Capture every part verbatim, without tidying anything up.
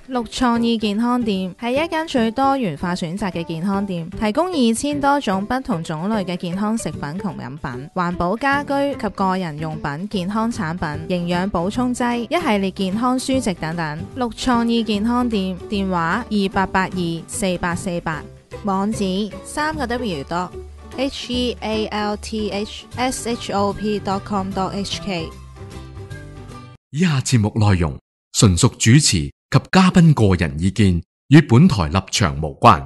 綠創意健康店係一間最多元化選擇嘅健康店，提供二千多種不同種類嘅健康食品同飲品、環保家居及個人用品、健康產品、營養補充劑、一系列健康書籍等等。綠創意健康店電話二八八二四八四八，網址三個 W dot H E A L T H S H O P dot com dot H K。 以下節目內容純屬主持及嘉賓個人意見，與本台立場無關。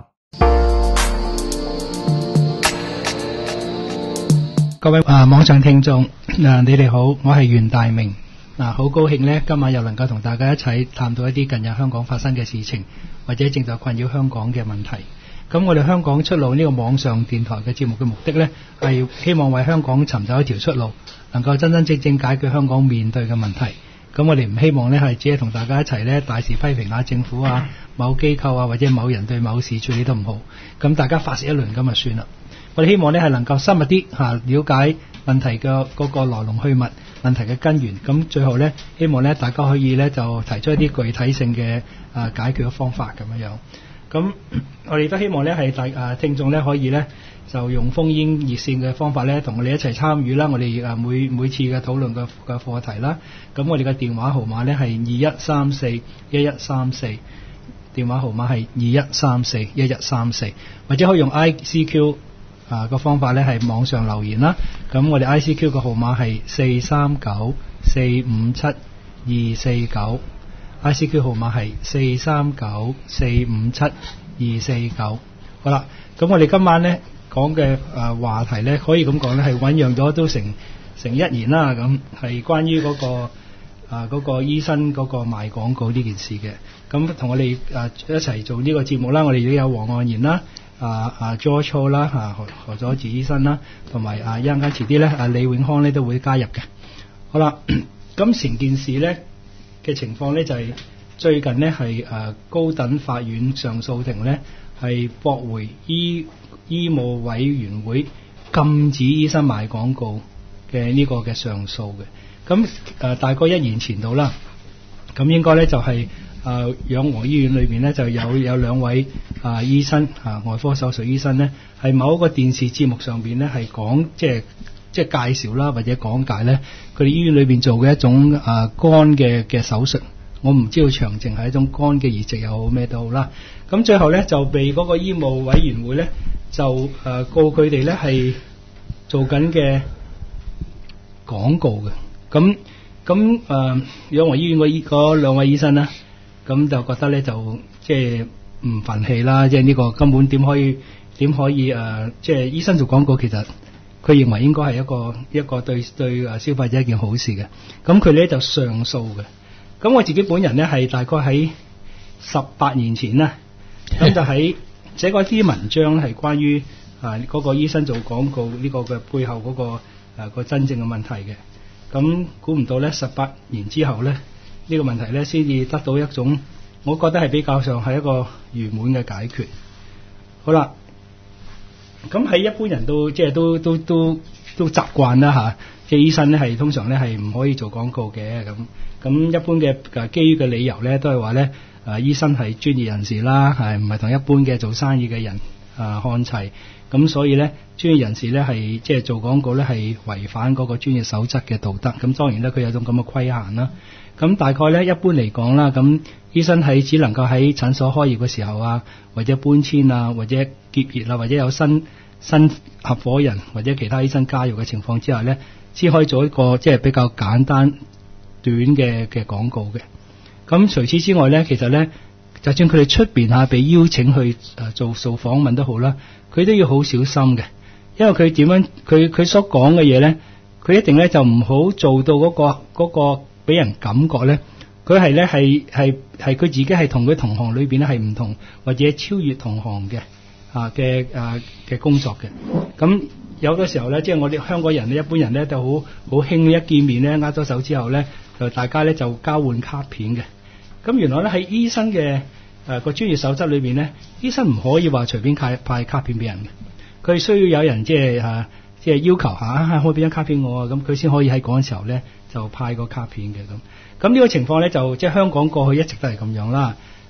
各位啊網上聽眾啊，你哋好，我係袁大明啊，好高興呢，今晚又能夠同大家一齊探討一啲近日香港發生嘅事情，或者正在困擾香港嘅問題。咁我哋香港出路呢個網上電台嘅節目嘅目的呢，係希望為香港尋找一條出路，能夠真真正正解決香港面對嘅問題。咁我哋唔希望呢係只係同大家一齊呢大肆批評下政府啊、某機構啊或者某人對某事處理得唔好，咁大家發泄一輪咁就算啦。我哋希望呢係能夠深入啲嚇了解問題嘅嗰個來龍去脈、問題嘅根源。咁最後呢，希望呢大家可以呢就提出一啲具體性嘅啊解決嘅方法咁樣樣。咁我哋都希望呢係大啊聽眾呢可以呢就用烽煙熱線嘅方法呢同我哋一齊參與啦。我哋啊每每次嘅討論嘅嘅課題啦。咁我哋嘅電話號碼呢係二一三四一一三四，電話號碼係二一三四一一三四，或者可以用 I C Q 啊個方法呢係網上留言啦。咁我哋 I C Q 嘅號碼係四三九四五七二四九。I C Q 號碼係四三九四五七二四九。好啦，咁我哋今晚呢講嘅誒話題呢，可以咁講呢係醞釀咗都成成一年啦。咁係關於嗰、那個啊嗰、那個醫生嗰個賣廣告呢件事嘅。咁同我哋誒一齊做呢個節目啦，我哋都有黃岸然啦、啊啊 George Ho 啦、啊何何佐治醫生啦，同埋啊一陣間遲啲呢，啊李永康呢都會加入嘅。好啦，咁成件事呢嘅情況呢，就係、是、最近呢係誒高等法院上訴庭呢係駁回醫醫務委員會禁止醫生賣廣告嘅呢個嘅上訴嘅。咁誒、呃、大概一年前度啦，咁應該呢就係誒養和醫院裏邊呢就有有兩位啊、呃、醫生啊外科手術醫生呢係某一個電視節目上邊呢係講即係即係介紹啦或者講解呢佢哋醫院裏邊做嘅一種啊肝嘅嘅手術。我唔知道詳情係一種肝嘅移植又好咩都好啦。咁最後呢就被嗰個醫務委員會呢就誒、呃、告佢哋呢係做緊嘅廣告嘅。咁咁誒養和醫院嗰嗰兩位醫生呢，咁就覺得呢就即係唔忿氣啦。即係呢個根本點可以點可以誒、呃、即係醫生做廣告，其實佢認為應該係一個一個對對誒消費者一件好事嘅。咁佢呢就上訴嘅。咁我自己本人呢係大概喺十八年前呢，咁就喺寫過一啲文章係關於啊嗰個醫生做廣告呢個嘅背後嗰個誒個真正嘅問題嘅。咁估唔到呢，十八年之後呢，呢個問題呢先至得到一種我覺得係比較上係一個圓滿嘅解決。好啦，咁喺一般人都即係都都都都習慣啦嚇，即係醫生呢係通常呢係唔可以做廣告嘅。咁咁一般嘅誒基於嘅理由呢都係話呢誒醫生係專業人士啦，係唔係同一般嘅做生意嘅人啊看齊。咁所以呢專業人士呢係即係做廣告呢係違反嗰個專業守則嘅道德。咁當然呢佢有種咁嘅規限啦。咁大概呢一般嚟講啦，咁醫生係只能夠喺診所開業嘅時候啊，或者搬遷啊，或者結業啊，或者有新新合夥人或者其他醫生加入嘅情況之下呢，先可以做一個即係比較簡單短嘅嘅廣告嘅。咁除此之外呢，其實呢就算佢哋出邊下被邀請去誒做做訪問都好啦，佢都要好小心嘅，因為佢點樣佢佢所講嘅嘢呢，佢一定呢就唔好做到嗰個嗰個俾人感覺呢，佢係呢係係係佢自己係同佢同行裏邊呢係唔同，或者超越同行嘅啊嘅啊嘅工作嘅。咁有好多時候呢，即係我哋香港人呢，一般人呢就好好興一見面呢，握咗手之後呢，就大家呢就交換卡片嘅。咁原來呢喺醫生嘅誒個專業守則裏邊呢，醫生唔可以話隨便派派卡片俾人嘅，佢需要有人即係啊即係要求下啊，可以俾張卡片我啊，咁佢先可以喺嗰陣時候呢就派個卡片嘅。咁咁呢個情況呢，就即係香港過去一直都係咁樣啦。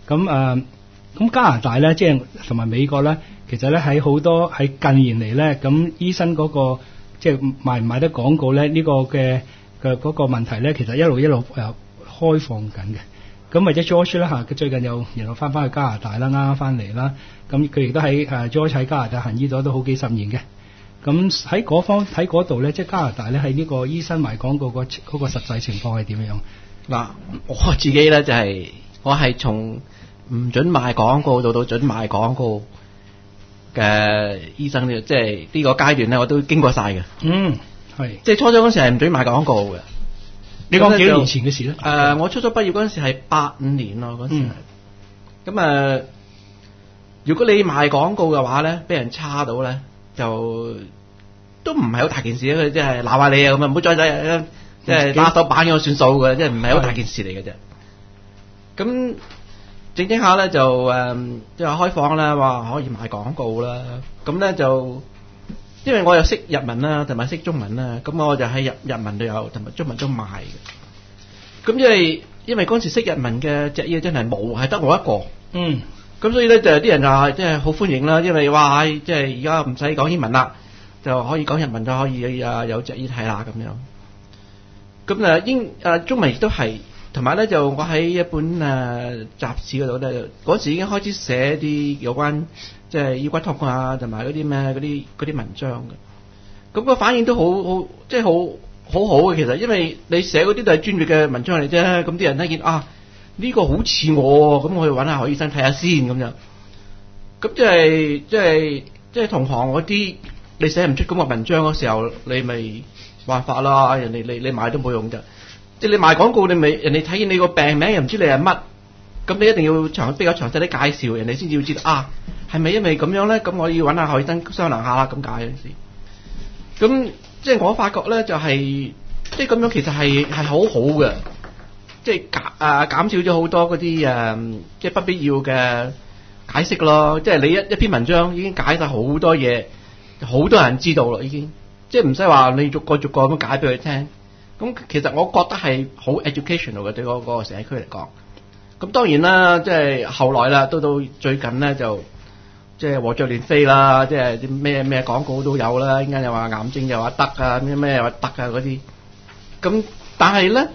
咁誒，咁加拿大咧，即係同埋美國咧，其實咧喺好多喺近年嚟咧，咁醫生嗰個即係賣唔賣得廣告咧，呢個嘅嘅嗰個問題咧，其實一路一路誒開放緊嘅。咁或者 George 咧嚇，佢最近又然後翻翻去加拿大啦，啱啱翻嚟啦。咁佢亦都喺誒 George 喺加拿大行醫咗都好幾十年嘅。咁喺嗰方喺嗰度咧，即係加拿大咧喺呢個醫生賣廣告個嗰個實際情況係點樣？ 嗱，我自己咧就係、是、我係從唔准賣廣告到到准賣廣告嘅醫生呢，即係呢個階段咧，我都經過晒嘅。 嗯，係。即係初初嗰時係唔准賣廣告嘅。 你講幾年前嘅事咧？誒、 呃，我初初畢業嗰陣時係八五年咯，嗰時係。咁、嗯、誒、呃，如果你賣廣告嘅話咧，俾人叉到咧，就都唔係好大件事啊！佢即係鬧下你啊，咁啊，唔好再再即係打手板咁算數嘅，即係唔係好大件事嚟嘅啫。咁正正下咧就誒，即係開放啦，話可以賣廣告啦。咁咧就。因為我又識日文啦，同埋識中文啦，咁我就喺日日文都有，同埋中文都賣嘅。咁因為因為嗰陣時識日文嘅隻醫真係冇，係得我一個。嗯。咁所以咧就啲人就係即係好歡迎啦，因為哇，即係而家唔使講英文啦，就可以講日文就可以啊有隻醫睇啦咁樣。咁啊英啊中文亦都係，同埋咧就我喺一本誒雜誌嗰度咧，嗰時已經開始寫啲有關。即係醫骨痛啊，同埋嗰啲咩嗰啲嗰啲文章嘅，咁個反應都好好，即係好好好嘅。其實因為你寫嗰啲都係專業嘅文章嚟啫，咁啲人睇見啊呢個好似我，咁我去揾下何醫生睇下先咁樣。咁即係即係即係同行嗰啲，你寫唔出咁嘅文章嗰時候，你咪辦法啦。人哋你你買都冇用啫。即係你賣廣告，你咪人哋睇見你個病名又唔知你係乜，咁你一定要詳比較詳細啲介紹，人哋先至要知道啊。係咪因為咁樣咧？咁我要揾下何醫生商量下啦，咁解嗰陣時。咁即係我發覺咧，就係、是、即係咁樣，其實係係好好嘅，即係減啊減少咗好多嗰啲誒，即係不必要嘅解釋咯。即係你一一篇文章已經解晒好多嘢，好多人知道咯，已經即係唔使話你逐個逐個咁解俾佢聽。咁其實我覺得係好 educational 嘅對嗰個社區嚟講。咁當然啦，即係後來啦，到到最近咧就。即係和著亂飛啦，即係啲咩咩廣告都有啦，依家又話癌症又話得啊，咩咩又話得啊嗰啲。咁但係咧，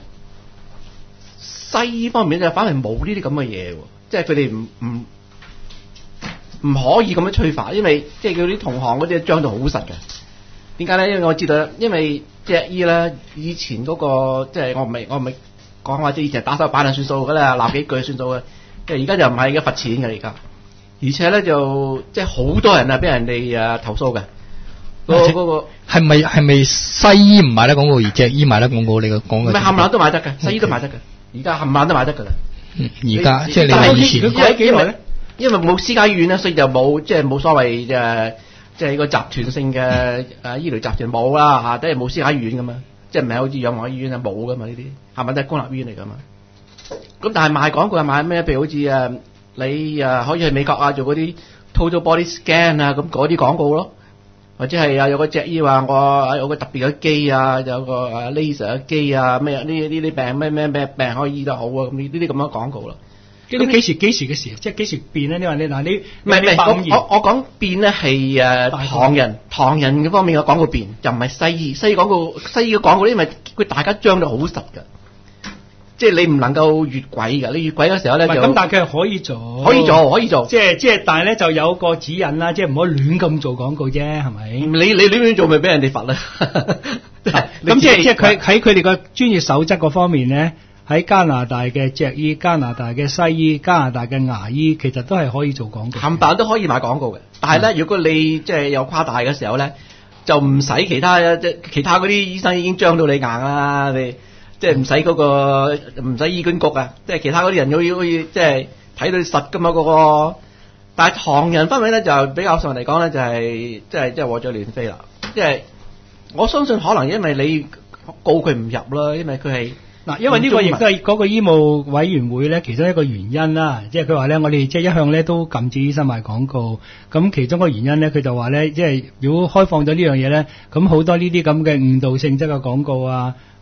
西醫方面就反而冇呢啲咁嘅嘢喎，即係佢哋唔唔唔可以咁樣吹法，因為即係佢啲同行嗰啲張到好實嘅。點解咧？因為我知道，因為隻醫咧以前嗰、嗰個即係我唔係我唔係講話即係以前打手板就算數㗎啦，鬧幾句算數嘅。即係而家就唔係，而家罰錢嘅而家。而且咧就即係好多人啊，俾人哋啊投訴嘅。嗰嗰個係咪係咪西醫唔賣得廣告，而隻醫賣得廣告？你個講嘅唔係冚唪唥都賣得嘅，西醫都賣得嘅。而家冚唪唥都賣得㗎啦。 而家即係你係以前佢改幾耐咧？因為冇私家醫院咧，所以就冇即係冇所謂誒，即係個集團性嘅誒醫療集團冇啦嚇，都係冇私家醫院㗎嘛。即係唔係好似養和醫院啊冇㗎嘛？呢啲係咪都係公立醫院嚟㗎嘛？咁但係賣廣告係賣咩？譬如好似誒。你誒可以去美國啊做嗰啲 total body scan 啊，咁嗰啲廣告咯，或者係啊有個隻醫話我有個特別嘅機啊，有個誒 laser 嘅機啊，咩呢呢啲病咩咩咩病可以醫得好啊，咁呢呢啲咁樣廣告咯。 呢啲幾時幾時嘅事？即係幾時變咧？你話你嗱你唔係唔係我我我講變咧係誒唐人唐人嘅方面嘅廣告變，就唔係西醫西醫廣告西醫嘅廣告，因為佢大家張到好實㗎。即係你唔能夠越軌㗎，你越軌嗰時候咧就咁，但係佢係可以做， 可以做，可以做。 即係即係，但係咧就有個指引啦，即係唔可以亂咁做廣告啫，係咪？ 你你亂亂做咪俾人哋罰啦。 咁即係即係佢喺佢哋個專業守則嗰方面咧，喺加拿大嘅脊醫、加拿大嘅西醫、加拿大嘅牙醫，其實都係可以做廣告。 冚唪唥都可以賣廣告嘅，但係咧，如果你即係有誇大嘅時候咧，就唔使其他即其他嗰啲醫生已經張到你硬啦，你。即係唔使嗰個唔使醫管局啊！即係其他嗰啲人要要可以即係睇到實㗎嘛嗰個，但係唐人方面咧就比較上嚟講咧就係即係即係和著亂飛啦！即係我相信可能因為你告佢唔入啦，因為佢係嗱，因為呢個亦都係嗰個醫務委員會咧其中一個原因啦。即係佢話咧，我哋即係一向咧都禁止醫生賣廣告。咁其中個原因咧，佢就話咧，即係如果開放咗呢樣嘢咧，咁好多呢啲咁嘅誤導性質嘅廣告啊。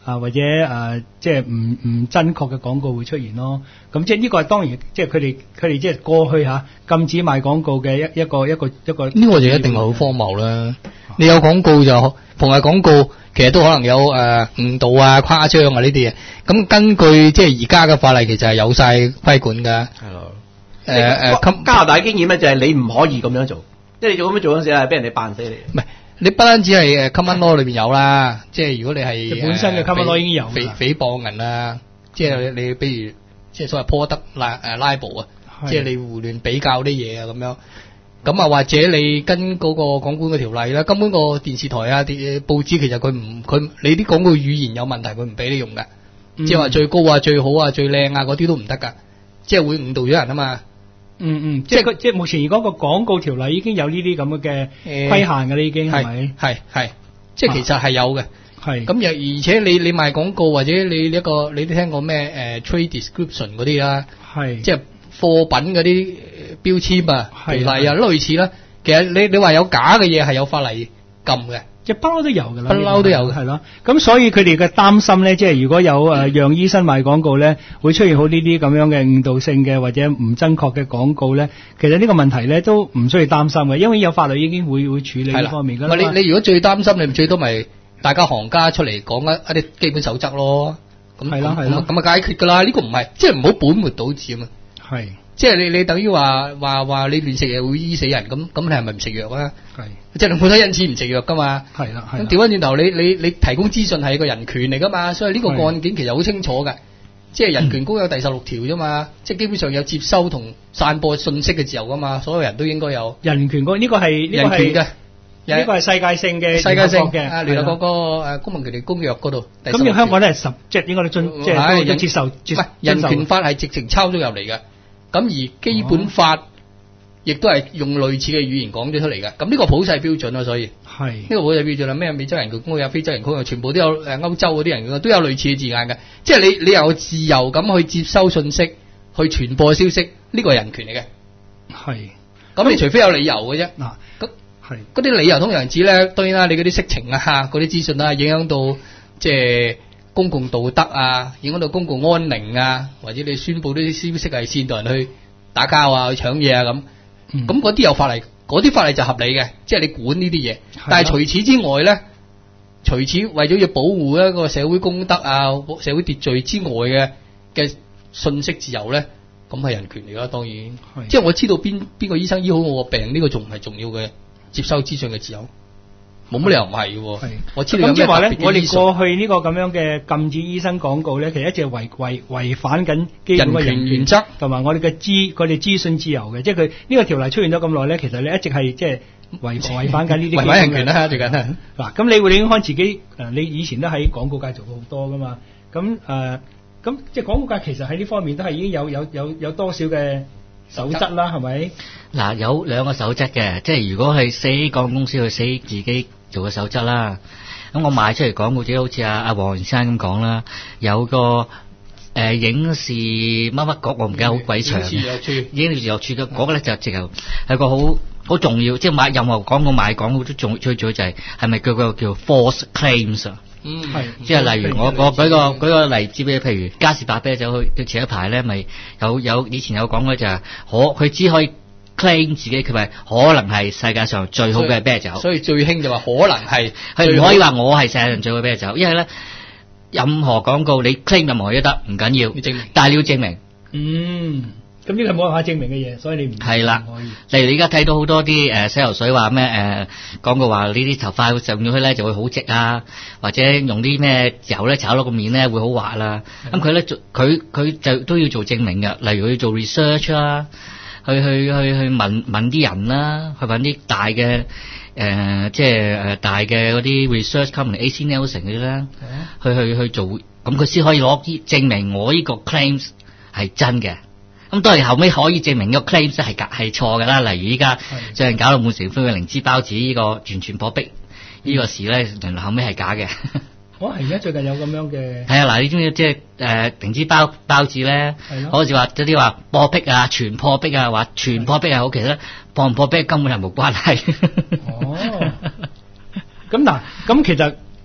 啊或者誒即係唔唔真確嘅廣告會出現咯。咁即係呢個係當然，即係佢哋佢哋即係過去嚇禁止賣廣告嘅一一個一個一個。 呢個就一定係好荒謬啦！你有廣告就逢係廣告，其實都可能有誒誤導啊、誇張啊呢啲嘢。咁根據即係而家嘅法例，其實係有晒規管㗎。 係咯。 誒誒， 加拿大經驗咧就係你唔可以咁樣做，即係你做咁樣做嗰陣時係俾人哋扮死你。 唔係，你不單止係誒 common law 裏邊有啦，即係如果你係本身嘅 common law 已經有誹誹謗人啊，即係你比如即係所謂 product 誒 libel 啊，即係你胡亂比較啲嘢啊咁樣。咁啊，或者你跟嗰個廣告嘅條例啦，根本個電視台啊、啲報紙其實佢唔佢你啲廣告語言有問題，佢唔俾你用㗎。即係話最高啊、最好啊、最靚啊嗰啲都唔得㗎，即係會誤導咗人啊嘛。 嗯嗯，即係個即係目前而家個廣告條例已經有呢啲咁嘅規限㗎啦，已經係咪？ 係係，即係其實係有嘅。 係。咁又而且你你賣廣告或者你一個你都聽過咩誒 trade description 嗰啲啦， 係即係貨品嗰啲標籤啊、條例啊類似啦。其實你你話有假嘅嘢係有法例禁嘅。 即係不嬲都有㗎啦， 不嬲都有嘅， 係咯。咁所以佢哋嘅擔心咧，即係如果有誒讓醫生賣廣告咧，會出現好呢啲咁樣嘅誤導性嘅或者唔真確嘅廣告咧。其實呢個問題咧都唔需要擔心嘅，因為有法律已經會會處理呢方面㗎啦。 你你如果最擔心，你咪最多咪大家行家出嚟講一一啲基本守則咯。咁係啦係啦， 咁啊解決㗎啦。呢個唔係即係唔好本末倒置啊嘛。 係。即係你你等於話話話你亂食嘢會醫死人，咁咁你係咪唔食藥啊？ 係， 即係你冇得因此唔食藥噶嘛？ 係啦，係。 咁調翻轉頭，你你你提供資訊係個人權嚟噶嘛？所以呢個案件其實好清楚嘅，即係人權公約第十六條啫嘛。即係基本上有接收同散播信息嘅自由噶嘛，所有人都應該有人權嗰呢個係人權嘅， 呢個係世界性嘅世界性嘅啊，聯合國個誒公民權利公約嗰度。 咁要香港都係十，即係應該都遵，即係都接受。唔係人權法係直情抄咗入嚟嘅。咁而基本法亦都係用類似嘅語言講咗出嚟嘅，咁呢個普世標準咯，所以係呢個普世標準啦。咩美洲人權公約、非洲人權公約，全部都有誒歐洲嗰啲人權都有類似嘅字眼嘅，即係你你有自由咁去接收信息、去傳播消息，呢個係人權嚟嘅。 係， 咁你除非有理由嘅啫。嗱， 咁係嗰啲理由通常指咧，當然啦，你嗰啲色情啊、嗰啲資訊啊，影響到即係公共道德啊，影響到公共安寧啊，或者你宣佈啲消息係煽動人去打交啊、去搶嘢啊咁，咁嗰啲有法例，嗰啲法例就合理嘅，即係你管呢啲嘢。但係除此之外咧，除此為咗要保護一個社會公德啊、社會秩序之外嘅嘅信息自由咧，咁係人權嚟㗎，當然。即係我知道邊邊個醫生醫好我個病，呢個仲唔係重要嘅接收資訊嘅自由？冇乜理由唔係嘅，我知道有咩特別嘅醫術。咁即係話咧，我哋過去呢個咁樣嘅禁止醫生廣告咧，其實一直係違違違反緊基本嘅人權原則，同埋我哋嘅資佢哋資訊自由嘅。即係佢呢個條例出現咗咁耐咧，其實你一直係即係違違反緊呢啲。違反人權啦，最緊係。嗱，咁你會影響自己誒？你以前都喺廣告界做過好多噶嘛？咁誒，咁即係廣告界其實喺呢方面都係已經有有有有多少嘅守則啦？係咪？ 嗱，有兩個守則嘅，即係如果係寫廣告公司去寫自己做嘅守則啦，咁我賣出嚟廣告，自己好似阿阿黃先生咁講啦，有個誒、呃、影視乜乜局，我唔記得好鬼長，影視有處，影視有處嘅嗰個咧就直頭係個好好重要，即係買任何廣告賣廣告都重最重要就係係咪叫個叫 false claims 啊？嗯，係，即係例如我我舉個舉個例子俾你，譬如嘉士伯啤酒去前一排咧，咪有有以前有講嘅就係可佢只可以claim 自己佢咪可能係世界上最好嘅啤酒， 所以最興就話可能係， 佢唔可以話我係世界上最好嘅啤酒，因為咧任何廣告你 claim 任何嘢都得，唔緊要，但係你要證明。 嗯，咁呢個係冇辦法證明嘅嘢，所以你唔係啦。例如你而家睇到好多啲誒洗頭水話咩誒廣告話呢啲頭髮上咗去咧就會好直啊，或者用啲咩油咧炒到個面咧會好滑啦。咁佢咧佢佢就都要做證明嘅，例如佢要做 research 啦。去去去去問問啲人啦，去揾啲大嘅誒、呃，即係誒大嘅嗰啲 research company，A C Nielsen 嗰啲啦，去去去做，咁佢先可以攞啲證明我呢個 claims 係真嘅。咁當然後尾可以證明呢個 claims 係係錯嘅啦。例如依家最近搞到滿城歡嘅靈芝包子呢個完全破壁呢個事咧，原來後尾係假嘅。 我係而家最近有咁樣嘅。 係啊，嗱，你中意即係誒靈芝包包子咧，好似話有啲話破壁啊、全破壁啊，話全破壁係好，其實咧破唔破壁根本係冇關係。 哦，咁嗱，咁其實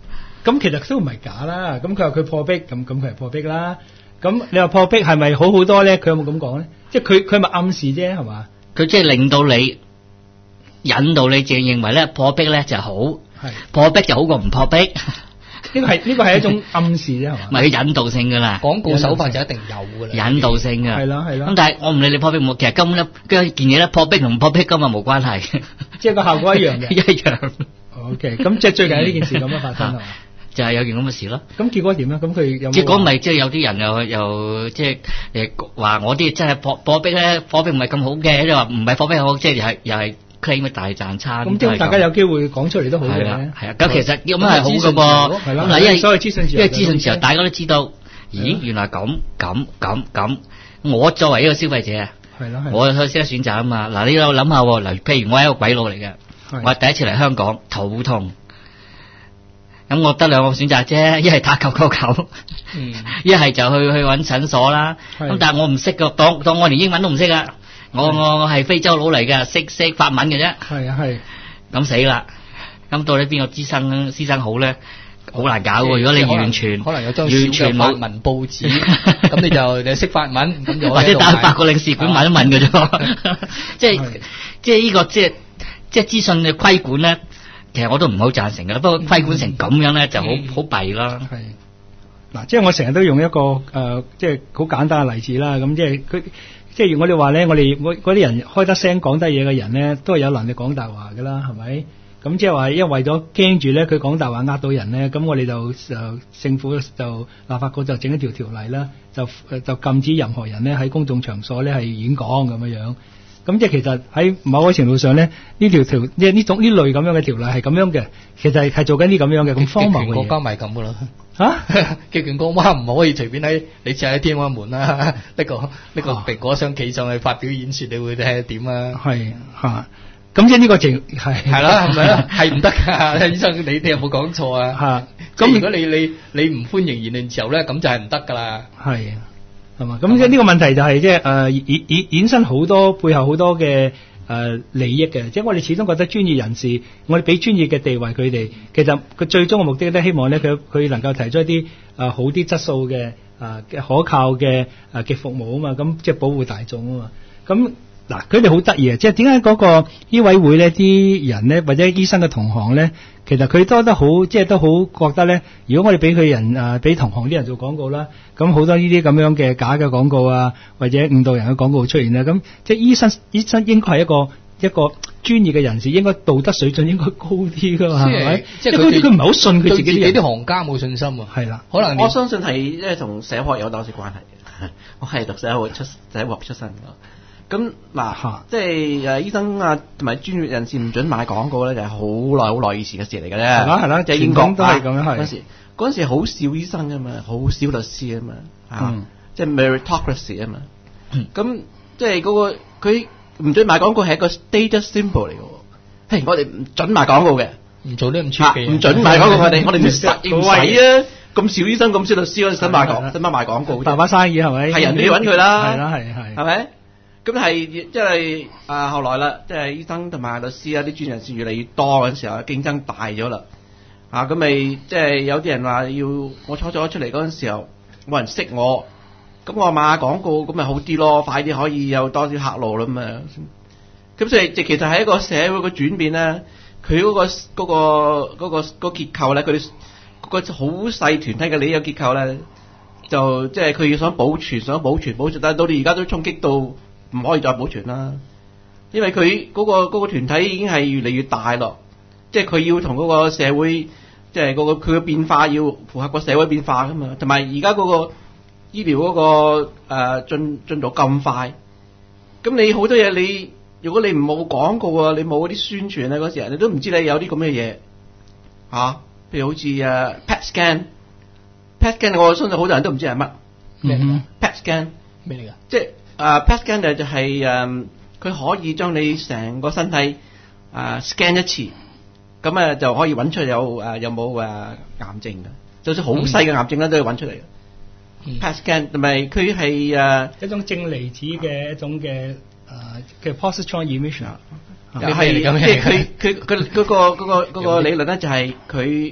咁其實都唔係假啦。咁佢話佢破壁，咁咁佢係破壁啦。咁你話破壁係咪好好多咧？佢有冇咁講咧？即係佢佢咪暗示啫，係嘛？ 佢即係令到你引導你，淨認為咧破壁咧就好， 係破壁就好過唔破壁。 呢個係呢個係一種暗示啫，係嘛？ 咪佢引導性噶啦， 廣告手法就一定有噶啦， 引導性噶。 係啦係啦。 咁但係我唔理你破壁冇，其實根本咧嗰件嘢咧破壁同唔破壁根本冇關係， 即係個效果一樣嘅。 一樣。 OK，咁即係最近呢件事咁樣發生係嘛？ 就係有件咁嘅事咯。 咁結果點咧？咁佢有冇結果咪即係有啲人又又即係誒話我啲真係破破壁咧，破壁唔係咁好嘅，即係話唔係破壁好，即係又係又係 claim 乜大賺餐。 咁即係大家有機會講出嚟都好嘅。 係啦，係啊。咁其實咁係好嘅噃。 係啦。 嗱，因為所謂資訊自由， 因為資訊自由，大家都知道，咦，原來咁咁咁咁，我作為一個消費者啊， 係啦， 我可以識得選擇啊嘛。嗱，你有諗下喎，嗱，譬如我係一個鬼佬嚟嘅，我第一次嚟香港，肚痛。咁我得兩個選擇啫，一係打九九九，一係就去去揾診所啦。咁但係我唔識嘅，當當我連英文都唔識啊！我我我係非洲佬嚟嘅，識識法文嘅啫。 係啊係。咁死啦！咁到底邊個醫生醫生好咧？好難搞喎！如果你完全可能有張小嘅法文報紙，咁你就你識法文，咁就或者打法國領事館問一問嘅啫。即係即係呢個即係即係資訊嘅規管咧。其實我都唔好贊成噶啦，不過規管成咁樣咧就好好弊啦。 係嗱，即係我成日都用一個誒、呃，即係好簡單嘅例子啦。咁即係佢，即係我哋話咧，我哋嗰啲人開得聲講得嘢嘅人咧，都係有能力講大話噶啦，係咪？咁即係話，因為為咗驚住咧，佢講大話呃到人咧，咁我哋就就政府就立法局就整一條條例啦，就就禁止任何人咧喺公眾場所咧係演講咁樣樣。咁即係其實喺某個程度上咧，呢條條即係呢種呢類咁樣嘅條例係咁樣嘅，其實係係做緊啲咁樣嘅咁荒謬嘅嘢。國家咪咁噶啦嚇！ 極權國家唔可以隨便喺你試下喺天安門啦，呢個呢個蘋果箱企上去發表演説，你會睇下點啊？ 係嚇，咁即係呢個情係係啦，係咪啊？係唔得㗎，醫生你你有冇講錯啊？嚇！咁如果你你你唔歡迎言論自由咧，咁就係唔得㗎啦。 係。係嘛？咁即係呢個問題就係即係誒衍衍衍生好多背後好多嘅誒、呃、利益嘅，即係我哋始終覺得專業人士，我哋俾專業嘅地位佢哋，其實佢最終嘅目的咧，希望咧佢佢能夠提出一啲誒、呃、好啲質素嘅誒嘅可靠嘅誒嘅服務啊嘛，咁即係保護大眾啊嘛，咁。嗱，佢哋好得意啊！即係點解嗰個醫委會咧，啲人咧或者醫生嘅同行咧，其實佢多得好，即係都好覺得咧。如果我哋俾佢人誒，俾、呃、同行啲人做廣告啦，咁好多呢啲咁樣嘅假嘅廣告啊，或者誤導人嘅廣告出現啦，咁即係醫生醫生應該係一個一個專業嘅人士，應該道德水準應該高啲噶嘛，係咪？即係佢佢唔係好信佢自己啲啲行家冇信心啊。 係啦， 可能我相信係即係同社學有多少關係嘅。我係讀社學出社學出身嘅。咁嗱，即係誒醫生啊，同埋專業人士唔准買廣告咧，就係好耐好耐以前嘅事嚟嘅啫。係啦係啦，即係英國都係咁樣係。嗰時嗰陣時好少醫生啊嘛，好少律師啊嘛，啊，即係 meritocracy 啊嘛。咁即係嗰個佢唔准買廣告係一個 status symbol 嚟嘅。嘿，我哋唔准賣廣告嘅， 唔做啲咁 cheap 嘅嘢， 唔准賣廣告我哋，我哋唔使唔使啊！咁少醫生咁少律師，我哋使賣廣使乜賣廣告？ 大把生意係咪？ 係人哋揾佢啦， 係啦係係， 係咪？咁係即係啊，後來啦，即係醫生同埋律師啊，啲專業人士越嚟越多嗰陣時候，競爭大咗啦。啊，咁咪即係有啲人話要我初初出嚟嗰陣時候冇人識我，咁我賣下廣告咁咪好啲咯，快啲可以有多啲客路啦嘛。咁所以即其實係一個社會嘅轉變咧，佢嗰個嗰個嗰個嗰個結構咧，佢哋嗰個好細團體嘅利益結構咧，就即係佢要想保存，想保存保存，但係到你而家都衝擊到。唔可以再保存啦，因為佢嗰個嗰個團體已經係越嚟越大咯，即係佢要同嗰個社會，即係嗰個佢嘅變化要符合個社會變化噶嘛，同埋而家嗰個醫療嗰個誒進進度咁快，咁你好多嘢你如果你唔冇廣告啊，你冇嗰啲宣傳啊嗰時，你都唔知你有啲咁嘅嘢嚇，譬如好似誒 P E T scan，P E T scan 我相信好多人都唔知係乜咩 P E T scan 咩嚟㗎？ 即係。誒 P E T scan 就係誒，佢可以將你成個身體誒、uh, scan 一次，咁啊就可以揾出有誒、uh, 有冇誒、uh, 癌症嘅，就算好細嘅癌症咧都要揾出嚟嘅。 嗯、 P E T scan 同埋佢係誒一種正離子嘅一種嘅誒嘅 positron emission， 又係即係佢佢佢嗰個嗰個嗰個理論咧就係佢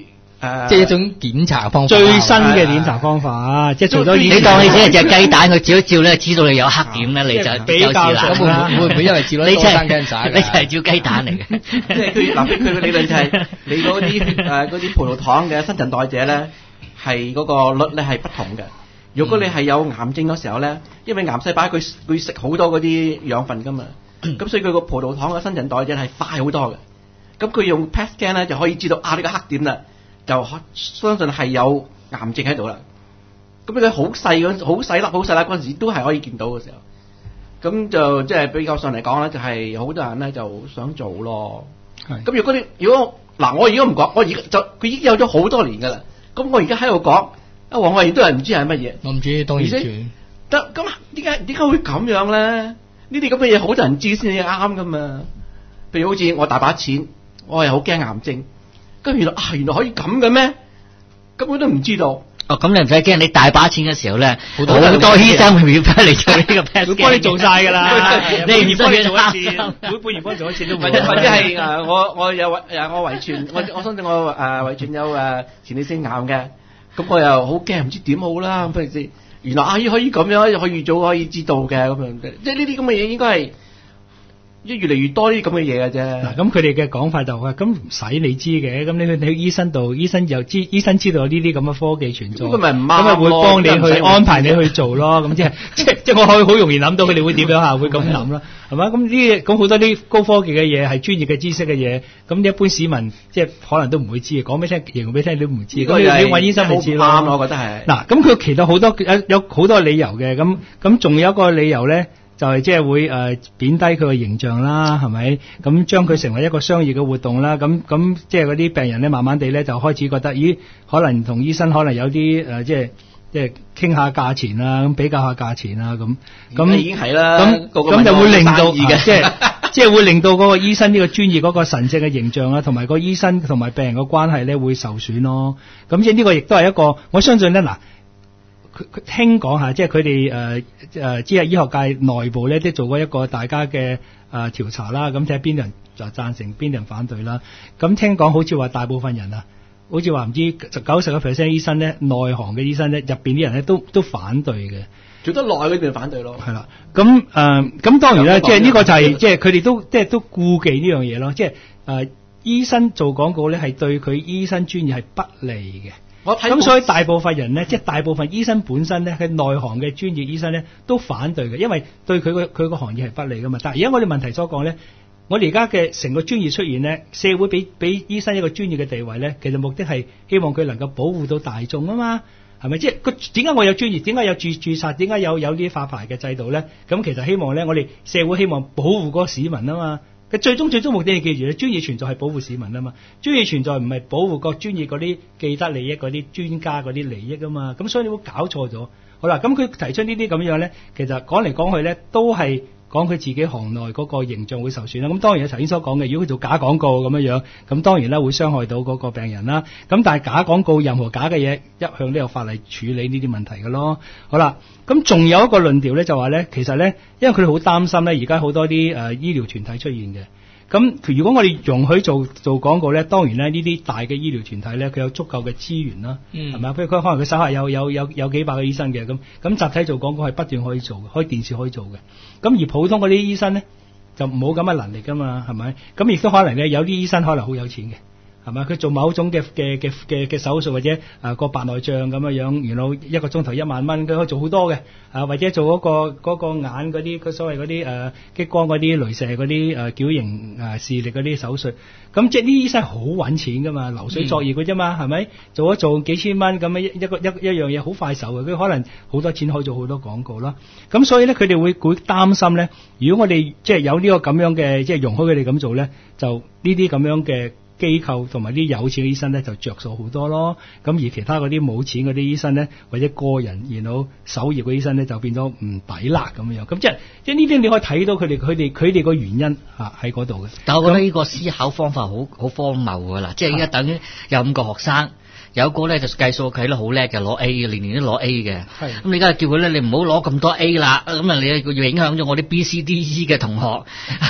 誒， 即係一種檢查方法， 最新嘅檢查方法，即係做咗你當你只係隻雞蛋，佢照一照咧，知道你有黑點咧，你就比較有事啦。 咁會唔會會唔會因為照咗你多生驚晒？ 你就係照雞蛋嚟嘅。 即係佢嗱，佢嘅理論就係你嗰啲誒嗰啲葡萄糖嘅新陳代謝咧，係嗰個率咧係不同嘅。如果你係有癌症嗰時候咧，因為癌細胞佢佢食好多嗰啲養分噶嘛，咁所以佢個葡萄糖嘅新陳代謝係快好多嘅。咁佢用 P E T scan 咧就可以知道啊呢個黑點啦，就相信係有癌症喺度啦。咁佢好細嗰好細粒好細粒嗰陣時都係可以見到嘅時候，咁就即係比較上嚟講咧，就係好多人咧就想做咯。咁如果你如果嗱，我而家唔講，我而家就佢已經有咗好多年噶啦。咁我而家喺度講，啊黃偉賢都係唔知係乜嘢。 我唔知，當然知。 得咁點解點解會咁樣咧？呢啲咁嘅嘢好多人知先至啱噶嘛。譬如好似我大把錢，我係好驚癌症，咁原來啊原來可以咁嘅咩？根本都唔知道。 哦，咁你唔使驚，你大把錢嘅時候咧，好多多醫生會免費嚟做呢個 P E T 會幫你做晒㗎啦， 你唔需要幫你做一次， 擔心每半年幫你做一次都唔或者或者係誒我我有遺誒我遺傳，我我相信我誒遺傳有誒前列腺癌嘅，咁我又好驚，唔知點好啦。咁譬如原來阿姨可以咁樣，可以預早可以知道嘅咁樣嘅，即係呢啲咁嘅嘢應該係。越嚟越多呢啲咁嘅嘢嘅啫。嗱， 咁佢哋嘅講法就話，咁唔使你知嘅，咁你去你去醫生度，醫生又知，醫生知道有呢啲咁嘅科技存在， 咁咪唔啱咯， 咁咪會幫你去安排你去做咯。咁即係即係即係我可以好容易諗到佢哋會點樣下會咁諗啦，係嘛？咁呢啲咁好多啲高科技嘅嘢係專業嘅知識嘅嘢，咁一般市民即係可能都唔會知嘅，講俾聽，形容俾聽你都唔知。咁你你揾醫生咪知咯。 啱，我覺得係。嗱， 咁佢其實好多有有好多理由嘅，咁咁仲有一個理由咧。就係即係會誒貶低佢嘅形象啦，係咪？咁將佢成為一個商業嘅活動啦，咁咁即係嗰啲病人咧，慢慢地咧就開始覺得，咦？可能同醫生可能有啲誒，即係即係傾下價錢啊，咁比較下價錢啊，咁咁已經係啦。 咁咁就會令到即係即係會令到嗰個醫生呢個專業嗰個神聖嘅形象啊，同埋個醫生同埋病人嘅關係咧會受損咯。咁即係呢個亦都係一個，我相信咧嗱。佢佢聽講下，即係佢哋誒誒，即係醫學界內部咧，都做過一個大家嘅誒調查啦。咁睇下邊人就贊成，邊人反對啦。咁聽講好似話大部分人啊，好似話唔知九十個 percent 醫生咧，內行嘅醫生咧，入邊啲人咧都都反對嘅。 做得耐嗰邊反對咯。 係啦，咁誒，咁、呃、當然啦，即係呢個就係、是、即係佢哋都即係都顧忌呢樣嘢咯。即係誒、呃，醫生做廣告咧，係對佢醫生專業係不利嘅。咁所以大部分人咧，即係大部分醫生本身咧，係內行嘅專業醫生咧，都反對嘅，因為對佢個佢個行業係不利噶嘛。但係而家我哋問題所講咧，我哋而家嘅成個專業出現咧，社會俾俾醫生一個專業嘅地位咧，其實目的係希望佢能夠保護到大眾啊嘛，係咪？即係佢點解我有專業？點解有注註冊？點解有有呢啲發牌嘅制度咧？咁其實希望咧，我哋社會希望保護嗰個市民啊嘛。佢最終最終目的，你記住咧，專業存在係保護市民啊嘛，專業存在唔係保護個專業嗰啲既得利益嗰啲專家嗰啲利益啊嘛，咁所以你會搞錯咗。好啦，咁佢提出呢啲咁樣咧，其實講嚟講去咧，都係講佢自己行內嗰個形象會受損啦。咁當然有頭先所講嘅，如果佢做假廣告咁樣樣，咁當然啦會傷害到嗰個病人啦。咁但係假廣告任何假嘅嘢，一向都有法例處理呢啲問題嘅咯。好啦，咁仲有一個論調咧，就話咧，其實咧，因為佢哋好擔心咧，而家好多啲誒、呃、醫療團體出現嘅。咁如果我哋容許做做廣告咧，當然咧呢啲大嘅醫療團體咧，佢有足夠嘅資源啦，係咪啊？譬如佢可能佢手下有有有有幾百個醫生嘅，咁咁集體做廣告係不斷可以做嘅，開電視可以做嘅。咁而普通嗰啲醫生咧就冇咁嘅能力噶嘛，係咪？咁亦都可能咧有啲醫生可能好有錢嘅。係咪？佢做某種嘅嘅嘅嘅嘅手術或者啊個白內障咁樣樣，然後一個鐘頭一萬蚊，佢可以做好多嘅啊，或者做嗰、嗰個嗰、嗰個眼嗰啲，佢所謂嗰啲誒激光嗰啲鐳射嗰啲誒矯形誒視力嗰啲手術，咁即係呢啲醫生好揾錢噶嘛，流水作業嘅啫嘛，係咪、嗯？做一做幾千蚊咁樣一一個一一樣嘢好快手嘅，佢可能好多錢可以做好多廣告啦。咁所以咧，佢哋會會擔心咧，如果我哋即係有呢個咁樣嘅即係容許佢哋咁做咧，就呢啲咁樣嘅機構同埋啲有錢嘅醫生咧就着數好多咯，咁而其他嗰啲冇錢嗰啲醫生咧，或者個人然後守業嘅醫生咧就變咗唔抵辣咁樣，咁即係即係呢啲你可以睇到佢哋佢哋佢哋個原因嚇喺嗰度嘅。 但係我覺得呢個思考方法好好荒謬㗎啦，即係而家等於有五個學生。 有一個咧就計數計得好叻嘅，攞 A 嘅，年年都攞 A 嘅。 係咁你而家叫佢咧，你唔好攞咁多 A 啦，咁啊你要影響咗我啲 B、C、D、E 嘅同學。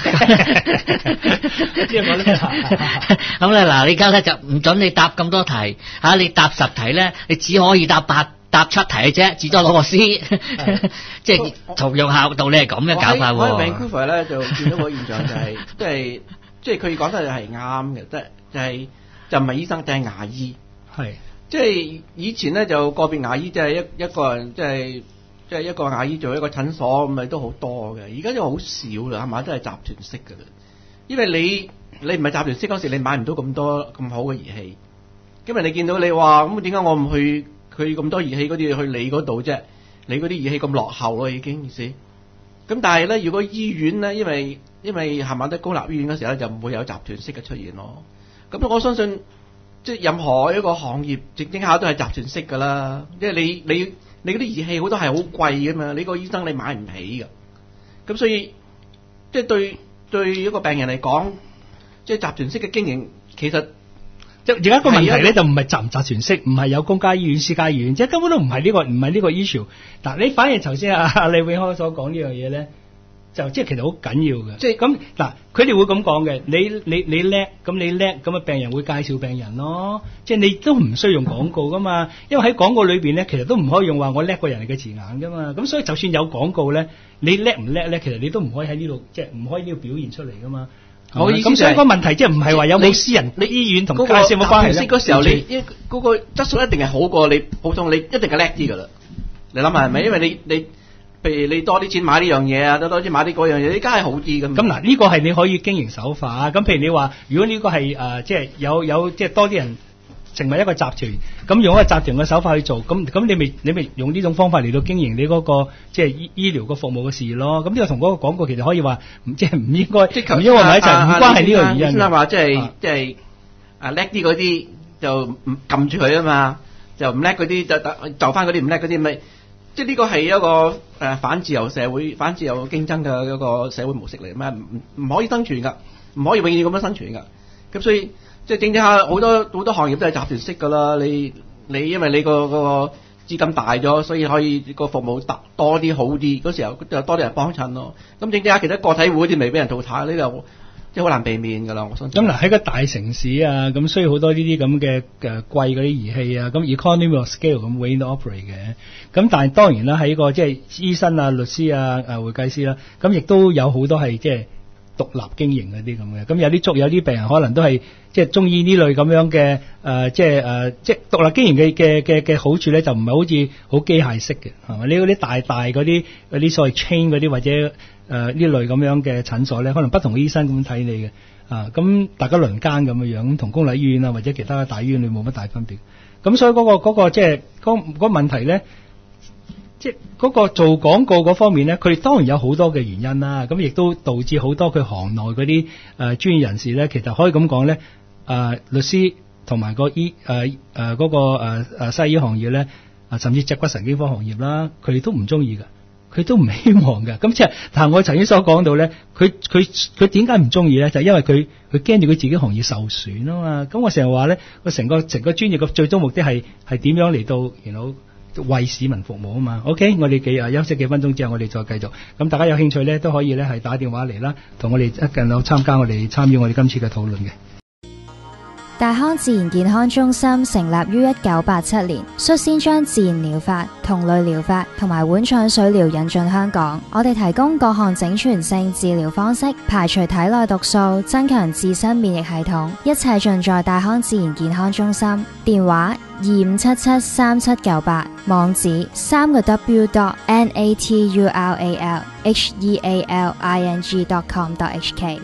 即係我咧， 咁咧嗱，你而家咧就唔準你答咁多題嚇，你答十題咧，你只可以答八答七題嘅啫，至多攞個 C。即係同樣效道理係咁樣搞法喎。 我喺 Vancouver 咧就見到個現象就係，即係即係佢講得係啱嘅，即係就係就唔係醫生，就係牙醫。 係即係以前咧就個別牙醫即係一一個人即係即係一個牙醫做一個診所咁咪都好多嘅，而家就好少啦，係嘛，都係集團式㗎啦。因為你你唔係集團式嗰時，你買唔到咁多咁好嘅儀器。今日你見到你話咁點解我唔去佢咁多儀器嗰啲去你嗰度啫？你嗰啲儀器咁落後咯已經意思。咁但係咧，如果醫院咧，因為因為係咪得公立醫院嗰時咧，就唔會有集團式嘅出現咯。咁我相信即係任何一個行業整整下都係集團式㗎啦。即係你你你嗰啲儀器好多係好貴㗎嘛，你個醫生你買唔起㗎。咁所以即係對對一個病人嚟講，即係集團式嘅經營其實。 即而家個問題咧就唔係集唔集團式，唔係有公家醫院、私家醫院，即係根本都唔係呢個唔係呢個 issue。嗱，你反而頭先阿阿李永康所講呢樣嘢咧，就即係其實好緊要嘅。即係咁嗱，佢哋會咁講嘅。你你你叻，咁你叻，咁啊病人會介紹病人咯。即係你都唔需要用廣告噶嘛，因為喺廣告裏邊咧，其實都唔可以用話我叻過人哋嘅字眼噶嘛。咁所以就算有廣告咧，你叻唔叻咧，其實你都唔可以喺呢度，即係唔可以呢度表現出嚟噶嘛。 我意思咁所以個問題即係唔係話有冇私人你醫院同介紹冇關係咧？ 嗰時候你嗰、嗰個質素一定係好過你普通，你一定係叻啲噶啦。你諗下係咪？因為你你譬如你多啲錢買呢樣嘢啊，多多啲買啲嗰樣嘢，你梗係好啲咁。咁嗱，呢個係你可以經營手法。咁譬如你話，如果呢個係誒即係有有即係多啲人成為一個集團，咁用一個集團嘅手法去做，咁咁你咪你咪用呢種方法嚟到經營你嗰、嗰個即係醫醫療個服務嘅事咯。咁呢個同嗰個廣告其實可以話，即係唔應該，即係唔應該埋一齊，唔關係呢個原因。 先話即係即係啊叻啲嗰啲就唔撳住佢啊嘛，就唔叻嗰啲就就翻嗰啲唔叻嗰啲咪，即係呢個係一個誒反自由社會、反自由競爭嘅一個社會模式嚟咩？唔唔可以生存㗎，唔可以永遠咁樣生存㗎。咁所以。即係整整下好多好多行業都係集團式㗎啦，你你因為你個個資金大咗，所以可以個服務多多啲好啲，嗰時候就多啲人幫襯咯。咁整整下其他個體戶啲未俾人淘汰，呢度即係好難避免㗎啦。我相信。咁嗱喺個大城市啊，咁需要好多呢啲咁嘅誒貴嗰啲儀器啊，咁 economy of scale 咁 way to operate 嘅。咁但係當然啦，喺個即係醫生啊、律師啊、誒會計師啦，咁亦都有好多係即係。獨立經營嗰啲咁嘅，咁有啲足有啲病人可能都係即係中醫呢類咁樣嘅誒、呃，即係誒、呃，即係獨立經營嘅嘅嘅嘅好處咧，就唔係好似好機械式嘅，係嘛？你嗰啲大大嗰啲嗰啲所謂 chain 嗰啲或者誒呢、呃、類咁樣嘅診所咧，可能不同嘅醫生咁睇你嘅啊，咁大家輪奸咁嘅樣，咁同公立醫院啊或者其他嘅大醫院你冇乜大分別。咁所以嗰、嗰個嗰、嗰個即係嗰嗰個問題咧。即係嗰個做廣告嗰方面咧，佢哋當然有好多嘅原因啦。咁亦都導致好多佢行內嗰啲誒專業人士咧，其實可以咁講咧，誒、呃、律師同埋個醫誒誒嗰個誒誒、呃、西醫行業咧，啊甚至脊骨神經科行業啦，佢哋都唔中意㗎，佢都唔希望㗎。咁即係，但係我曾經所講到咧，佢佢佢點解唔中意咧？就係、因為佢佢驚住佢自己行業受損啊嘛。咁我成日話咧，我成個成個專業嘅最終目的係係點樣嚟到然後。為市民服務啊嘛 ，OK， 我哋幾啊休息幾分鐘之後，我哋再繼續。咁大家有興趣咧，都可以咧係打電話嚟啦，同我哋一近有參加我哋參與我哋今次嘅討論嘅。 大康自然健康中心成立於一九八七年，率先將自然療法、同類療法同埋碗腸水療引進香港。我哋提供各項整全性治療方式，排除體內毒素，增強自身免疫系統，一切盡在大康自然健康中心。電話二五七七三七九八，網址三個 w dot n a t u r a l h e a l i n g dot com dot h k。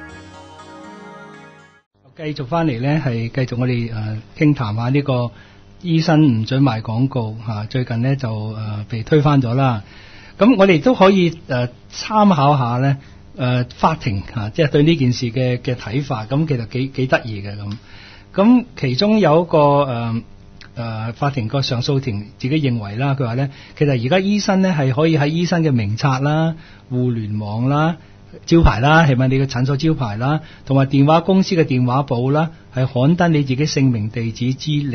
繼續翻嚟咧，係繼續我哋誒傾談下呢個醫生唔准賣廣告嚇、啊，最近咧就誒、呃、被推翻咗啦。咁我哋都可以誒、呃、參考下咧誒、呃、法庭嚇、啊，即係對呢件事嘅嘅睇法。咁其實幾幾得意嘅咁。咁其中有一個誒誒、呃、法庭個上訴庭自己認為啦，佢話咧其實而家醫生咧係可以喺醫生嘅名冊啦、互聯網啦。招牌啦，係咪你嘅診所招牌啦，同埋電話公司嘅電話簿啦，係刊登你自己姓名、地址、資歷同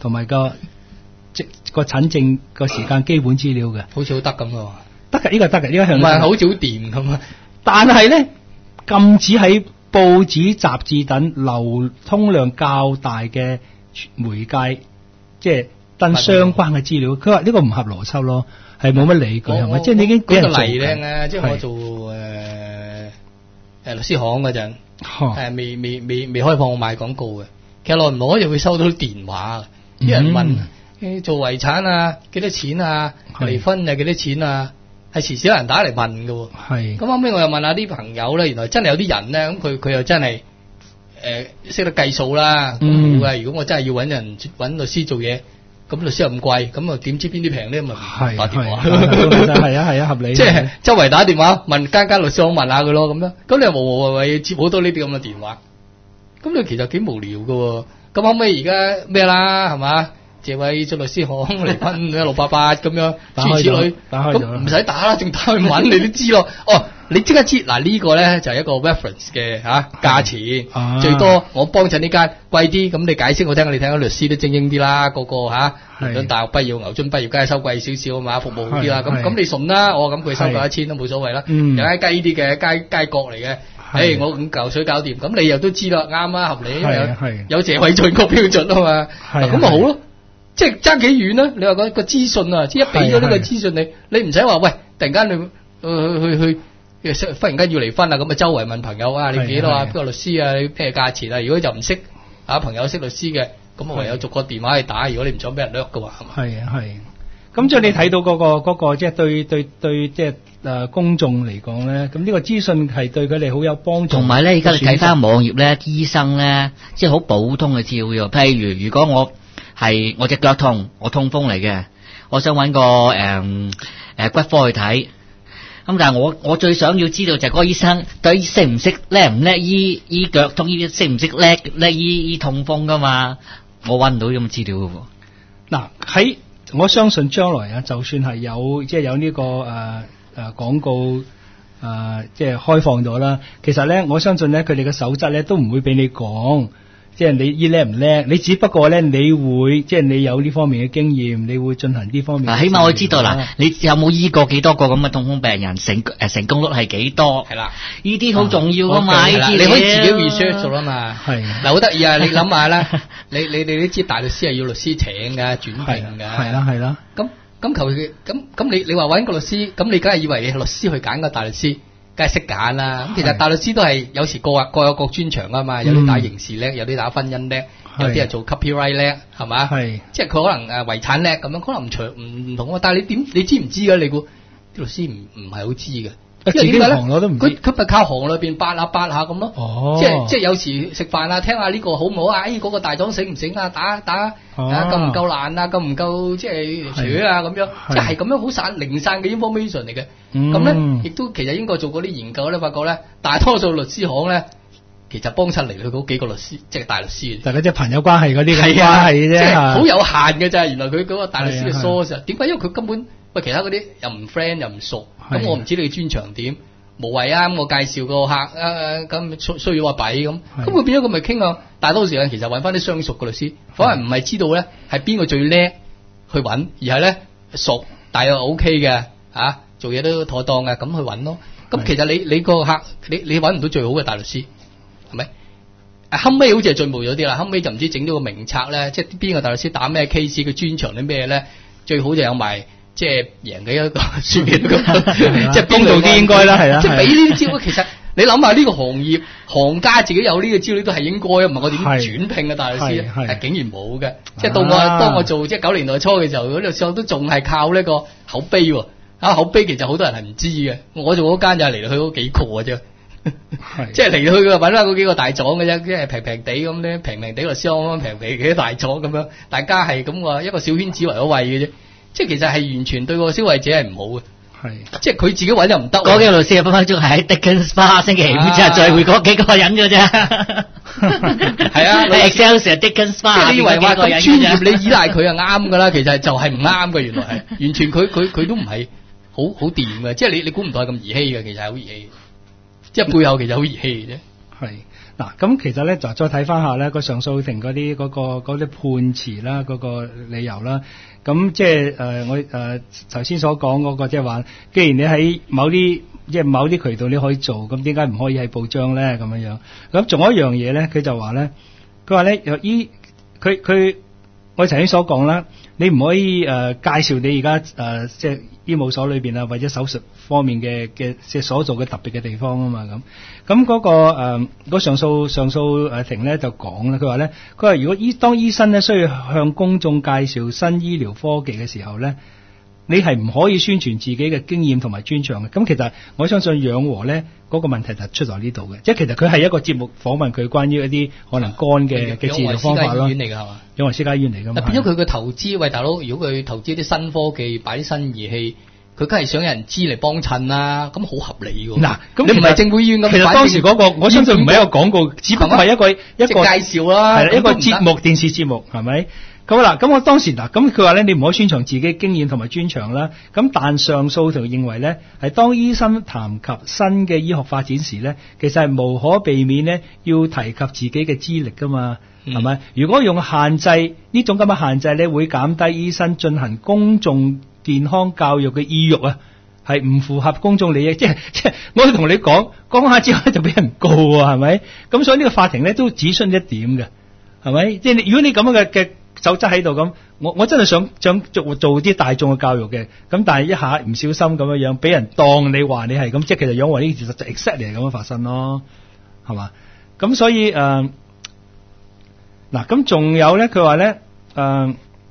同埋個即個診症個時間基本資料嘅， 好似好得咁喎。 得嘅，呢個得嘅，呢個向唔係好似好掂咁啊！ 但係咧，禁止喺報紙、雜誌等流通量較大嘅媒介，即係登相關嘅資料。佢話呢個唔合邏輯咯，係冇乜理據係咪？即係你已經俾人做緊。 舉個例咧啊，即係我做誒誒律師行嗰陣，誒未未未未開放我賣廣告嘅，其實耐唔耐就會收到電話，啲人問誒做遺產啊幾多錢啊，離婚啊幾多錢啊。係時時有人打嚟問嘅，係咁後尾我又問下啲朋友咧，原來真係有啲人咧，咁佢佢又真係誒識得計數啦。嗯，如果我真係要揾人揾律師做嘢，咁律師又咁貴，咁啊點知邊啲平咧？咪打電話， 係啊係啊合理。 即係周圍打電話問間間律師行問下佢咯，咁樣咁你又無無謂謂接好多呢啲咁嘅電話，咁你其實幾無聊嘅。咁後尾而家咩啦，係嘛？謝偉做律師行離婚一六八八咁樣，諸如此類，咁唔使打啦，仲打去問你都知咯。哦，你即刻知嗱呢個咧就係一個 reference 嘅嚇價錢，啊、最多我幫襯呢間貴啲，咁你解釋我聽，你睇下律師都精英啲啦，個個嚇，倫敦大學畢業、牛津畢業，梗係收貴少少啊嘛，服務好啲啦。咁咁你順啦，我咁佢收夠一千都冇所謂啦。有啲雞啲嘅街街角嚟嘅。誒，我五嚿水搞掂，咁你又都知啦，啱啊，合理，因為有有謝偉俊個標準啊嘛，咁咪好咯。即係爭幾遠啦？你話個個資訊啊，即係一俾咗呢個資訊你，你唔使話喂，突然間你去去去，忽然間要離婚啊，咁啊周圍問朋友啊，你幾多啊？邊個律師啊？你咩價錢啊？如果就唔識啊，朋友識律師嘅，咁我唯有逐個電話去打。如果你唔想俾人掠嘅話， 係啊係。咁即係你睇到嗰個嗰個即係對對對即係誒公眾嚟講咧，咁呢個資訊係對佢哋好有幫助。 同埋咧，而家你睇翻網頁咧，醫生咧即係好普通嘅資料，譬如如果我係我隻腳痛，我痛風嚟嘅，我想揾個誒誒骨科去睇。咁但係我我最想要知道就係嗰個醫生對識唔識叻唔叻醫醫腳痛，醫識唔識叻叻醫醫痛風噶嘛？我揾唔到咁嘅資料嘅喎。 嗱喺我相信將來啊，就算係有即係有呢個誒誒廣告誒即係開放咗啦，其實咧我相信咧佢哋嘅守則咧都唔會俾你講。即係你醫叻唔叻，你只不過咧，你會即係你有呢方面嘅經驗，你會進行呢方面。 嗱，起碼我知道啦，你有冇醫過幾多個咁嘅痛風病人？成誒成功率係幾多？係啦，呢啲好重要噶嘛，呢啲你可以自己 research 做啦嘛。 係嗱，好得意啊！你諗下啦，你你你都知大律師係要律師請噶，轉聘噶。 係啦係啦。 咁咁求其咁咁你你話揾個律師，咁你梗係以為你係律師去揀個大律師。梗係識揀啦，咁其實大律師都係有時各各有各專長啊嘛，有啲打刑事叻，有啲打婚姻叻，有啲係做 copyright 叻，係嘛？係，即係佢可能誒遺產叻咁樣，可能唔長唔唔同啊。但係你點你知唔知㗎？你估啲律師唔唔係好知嘅，因為點解咧？佢佢咪靠行裏邊八下八下咁咯。哦，即係即係有時食飯啊，聽下呢個好唔好啊？誒嗰個大狀醒唔醒啊？打打啊夠唔夠爛啊？夠唔夠即係扯啊？咁樣即係咁樣好散零散嘅 information 嚟嘅。咁咧，亦都其實應該做過啲研究咧，發覺咧，大多數律師行咧，其實幫襯嚟去嗰幾個律師，即係大律師。 大家即係朋友關係嗰啲嘅關係啫， 即係好有限嘅咋。原來佢嗰個大律師嘅 source 點解？因為佢根本喂其他嗰啲又唔 friend 又唔熟，咁我唔知你專長點，無謂啊！我介紹個客啊，咁需需要話弊咁，咁佢變咗佢咪傾啊。大多數時間其實揾翻啲相熟嘅律師，反而唔係知道咧係邊個最叻去揾，而係咧熟，但又 OK 嘅嚇。做嘢都妥當嘅，咁去揾咯。咁其實你你個客，你你揾唔到最好嘅大律師，係咪？後尾好似係進步咗啲啦，後尾就唔知整咗個名冊咧，即係邊個大律師打咩 case，佢專長啲咩咧，最好就有埋即係贏嘅一個輸嘅一個，即係公道啲應該啦，係啦。即係俾呢啲資料，其實你諗下呢個行業行家自己有呢個資料都係應該，唔係我點轉聘嘅大律師咧？係竟然冇嘅，即係到我當我做即係九年代初嘅時候，嗰啲律師都仲係靠呢個口碑喎。啊口碑其實好多人係唔知嘅，我做嗰間就係嚟嚟去嗰幾個嘅啫，即係嚟嚟去去揾翻嗰幾個大狀嘅啫，即係平平地咁咧，平平地律師行，平平地大狀咁樣，大家係咁話一個小圈子圍咗位嘅啫，即係其實係完全對個消費者係唔好嘅，係，即係佢自己揾又唔得。嗰幾個律師分分鐘係喺 Dickens Bar 星期五之後聚會嗰幾個人嘅啫。係啊，你 Excel 成日 Dickens Bar，你以為話咁專業，你依賴佢係啱噶啦，其實就係唔啱嘅，原來係完全佢佢佢都唔係好好掂嘅，即係你你估唔到係咁兒戲嘅，其實係好兒戲，即係背後其實好兒戲嘅啫。 係嗱，咁其實咧就再睇翻下咧個上訴庭嗰啲嗰個嗰啲判詞啦，嗰、嗰個理由啦。咁即係誒我誒頭先所講嗰個即係話，既然你喺某啲即係某啲渠道你可以做，咁點解唔可以喺報章咧咁樣樣？咁仲有一樣嘢咧，佢就話咧，佢話咧由於佢佢我頭先所講啦，你唔可以誒、呃、介紹你而家誒即係醫務所裏邊啊或者手術方面嘅嘅即係所做嘅特別嘅地方啊嘛咁。咁嗰、那個誒嗰、呃那個、上訴上訴誒庭咧就講啦，佢話咧，佢話如果醫當醫生咧需要向公眾介紹新醫療科技嘅時候咧，你係唔可以宣傳自己嘅經驗同埋專長嘅。咁其實我相信養和咧嗰、那個問題就出在呢度嘅，即係其實佢係一個節目訪問佢關於一啲可能肝嘅嘅治療方法咯。養和私家醫院嚟㗎係嘛？養和私家醫院嚟㗎嘛。 變咗佢嘅投資，喂大佬，如果佢投資啲新科技，擺啲新儀器。佢梗係想有人知嚟幫襯啦，咁好合理喎。嗱，咁你唔係政府醫院咁， 其實當時嗰、那個我相信唔係一個廣告，只不過係一個一個介紹啦， 係一個節目電視節目係咪？咁啦，咁我當時嗱，咁佢話咧，你唔可以宣傳自己經驗同埋專長啦。咁但上訴庭認為咧，係當醫生談及新嘅醫學發展時咧，其實係無可避免咧，要提及自己嘅資歷噶嘛，係咪、嗯？如果用限制呢種咁嘅限制咧，會減低醫生進行公眾健康教育嘅意欲啊，係唔符合公眾利益，即係即係我要同你講講下之後就俾人告啊，係咪？咁所以呢個法庭咧都指出一點嘅，係咪？即係你如果你咁樣嘅嘅守則喺度咁，我我真係想想做做啲大眾嘅教育嘅，咁但係一下唔小心咁樣樣，俾人當你話你係咁，即係其實養和呢件事就 exactly 係咁樣發生咯，係嘛？咁所以誒嗱，咁、呃、仲有咧，佢話咧誒。呃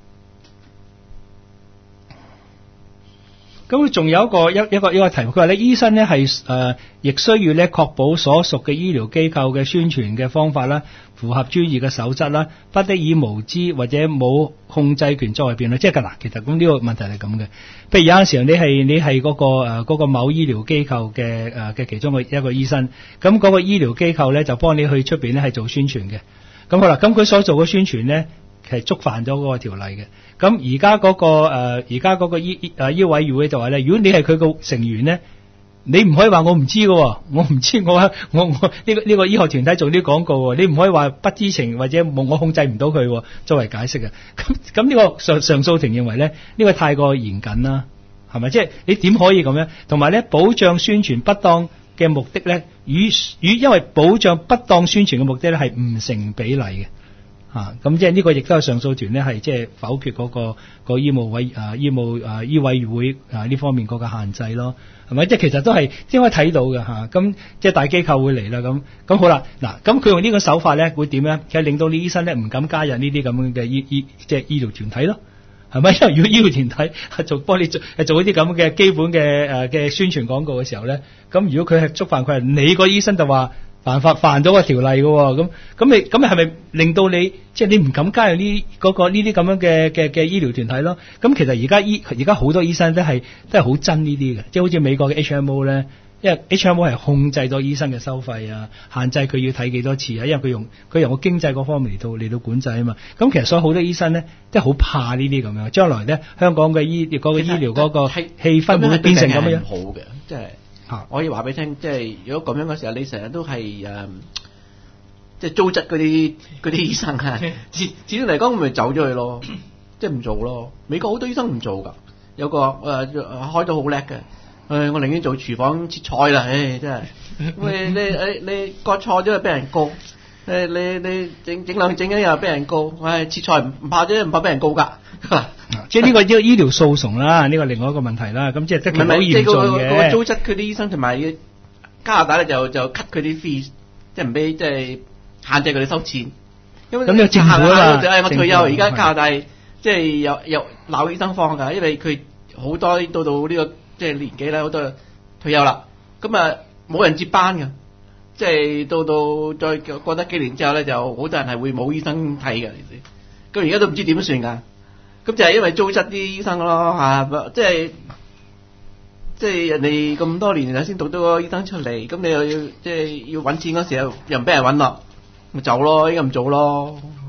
咁仲有一個一一個一個題目，佢話咧醫生咧係誒，亦需要咧確保所屬嘅醫療機構嘅宣傳嘅方法啦，符合專業嘅守則啦，不得以無知或者冇控制權作為辯論。即係嗱，其實咁呢個問題係咁嘅。譬如有陣時候你係你係嗰、嗰個誒、嗰個某醫療機構嘅誒嘅其中嘅一個醫生，咁嗰個醫療機構咧就幫你去出邊咧係做宣傳嘅。咁好啦，咁佢所做嘅宣傳咧係觸犯咗嗰個條例嘅。咁而家嗰個誒，而家嗰個醫誒醫委員會就話咧，如果你係佢個成員咧，你唔可以話我唔知嘅，我唔知我我我呢、這個呢、這個醫學團體做啲廣告，你唔可以話不知情或者我控制唔到佢作為解釋嘅。咁咁呢個上上訴庭認為咧，呢、這個太過嚴謹啦，係咪？即係你點可以咁樣？同埋咧，保障宣傳不當嘅目的咧，與與因為保障不當宣傳嘅目的咧係唔成比例嘅。啊，咁即係呢個亦都係上訴團咧，係即係否決嗰、那個、那個醫務委啊醫務啊醫委會啊呢方面嗰個限制咯，係咪？即係其實都係應該睇到嘅嚇。咁、啊、即係大機構會嚟啦，咁咁好啦。嗱，咁佢用呢個手法咧，會點咧？其實令到啲醫生咧唔敢加入呢啲咁樣嘅醫醫即係醫療團體咯，係咪？因為如果醫療團體係做幫你做係做一啲咁嘅基本嘅誒嘅宣傳廣告嘅時候咧，咁如果佢係觸犯佢係你個醫生就話。犯法犯咗個條例嘅，咁咁你咁係咪令到你即係、就是、你唔敢加入呢嗰個呢啲咁樣嘅嘅嘅醫療團體咯？咁其實而家醫而家好多醫生都係都係好憎呢啲嘅，即係好似美國嘅 H M O 咧，因為 H M O 係控制咗醫生嘅收費啊，限制佢要睇幾多次啊，因為佢用佢用個經濟嗰方面嚟到嚟到管制啊嘛。咁其實所以好多醫生咧，即係好怕呢啲咁樣。將來咧，香港嘅醫嗰、嗰個醫療嗰個氣氛會變成咁樣。 好嘅，即係。我可以話俾你聽，即係如果咁樣嘅時候，你成日都係誒，即係糟質嗰啲嗰啲醫生啊，始始終嚟講，咪走咗去咯，即係唔做咯。美國好多醫生唔做㗎，有個誒、呃、開到好叻嘅，誒、呃、我寧願做廚房切菜啦，唉真係，喂你誒你割錯咗又俾人告，誒你你整整兩整緊又俾人告，唉切菜唔怕啫，唔怕俾人告㗎。 即係呢個醫醫療訴訟啦，呢、這個另外一個問題啦。咁即係的確好嚴重嘅。 嗰個糟質佢啲醫生同埋加拿大咧就就 cut 佢啲 fees，即係唔俾即係限制佢哋收錢。咁呢個政府啊， 就係我退休而家加拿大即係有有鬧醫生方㗎，因為佢好多到到呢、這個即係年紀咧，好多退休啦，咁啊冇人接班㗎，即係到到再過得幾年之後咧，就好多人係會冇醫生睇㗎。咁而家都唔知點算㗎。咁就係因為糟質啲醫生咯嚇，即係即係人哋咁多年先讀到個醫生出嚟，咁你又要即係要揾錢嗰時候又唔俾人揾落，咪走咯，依家唔做咯嚇。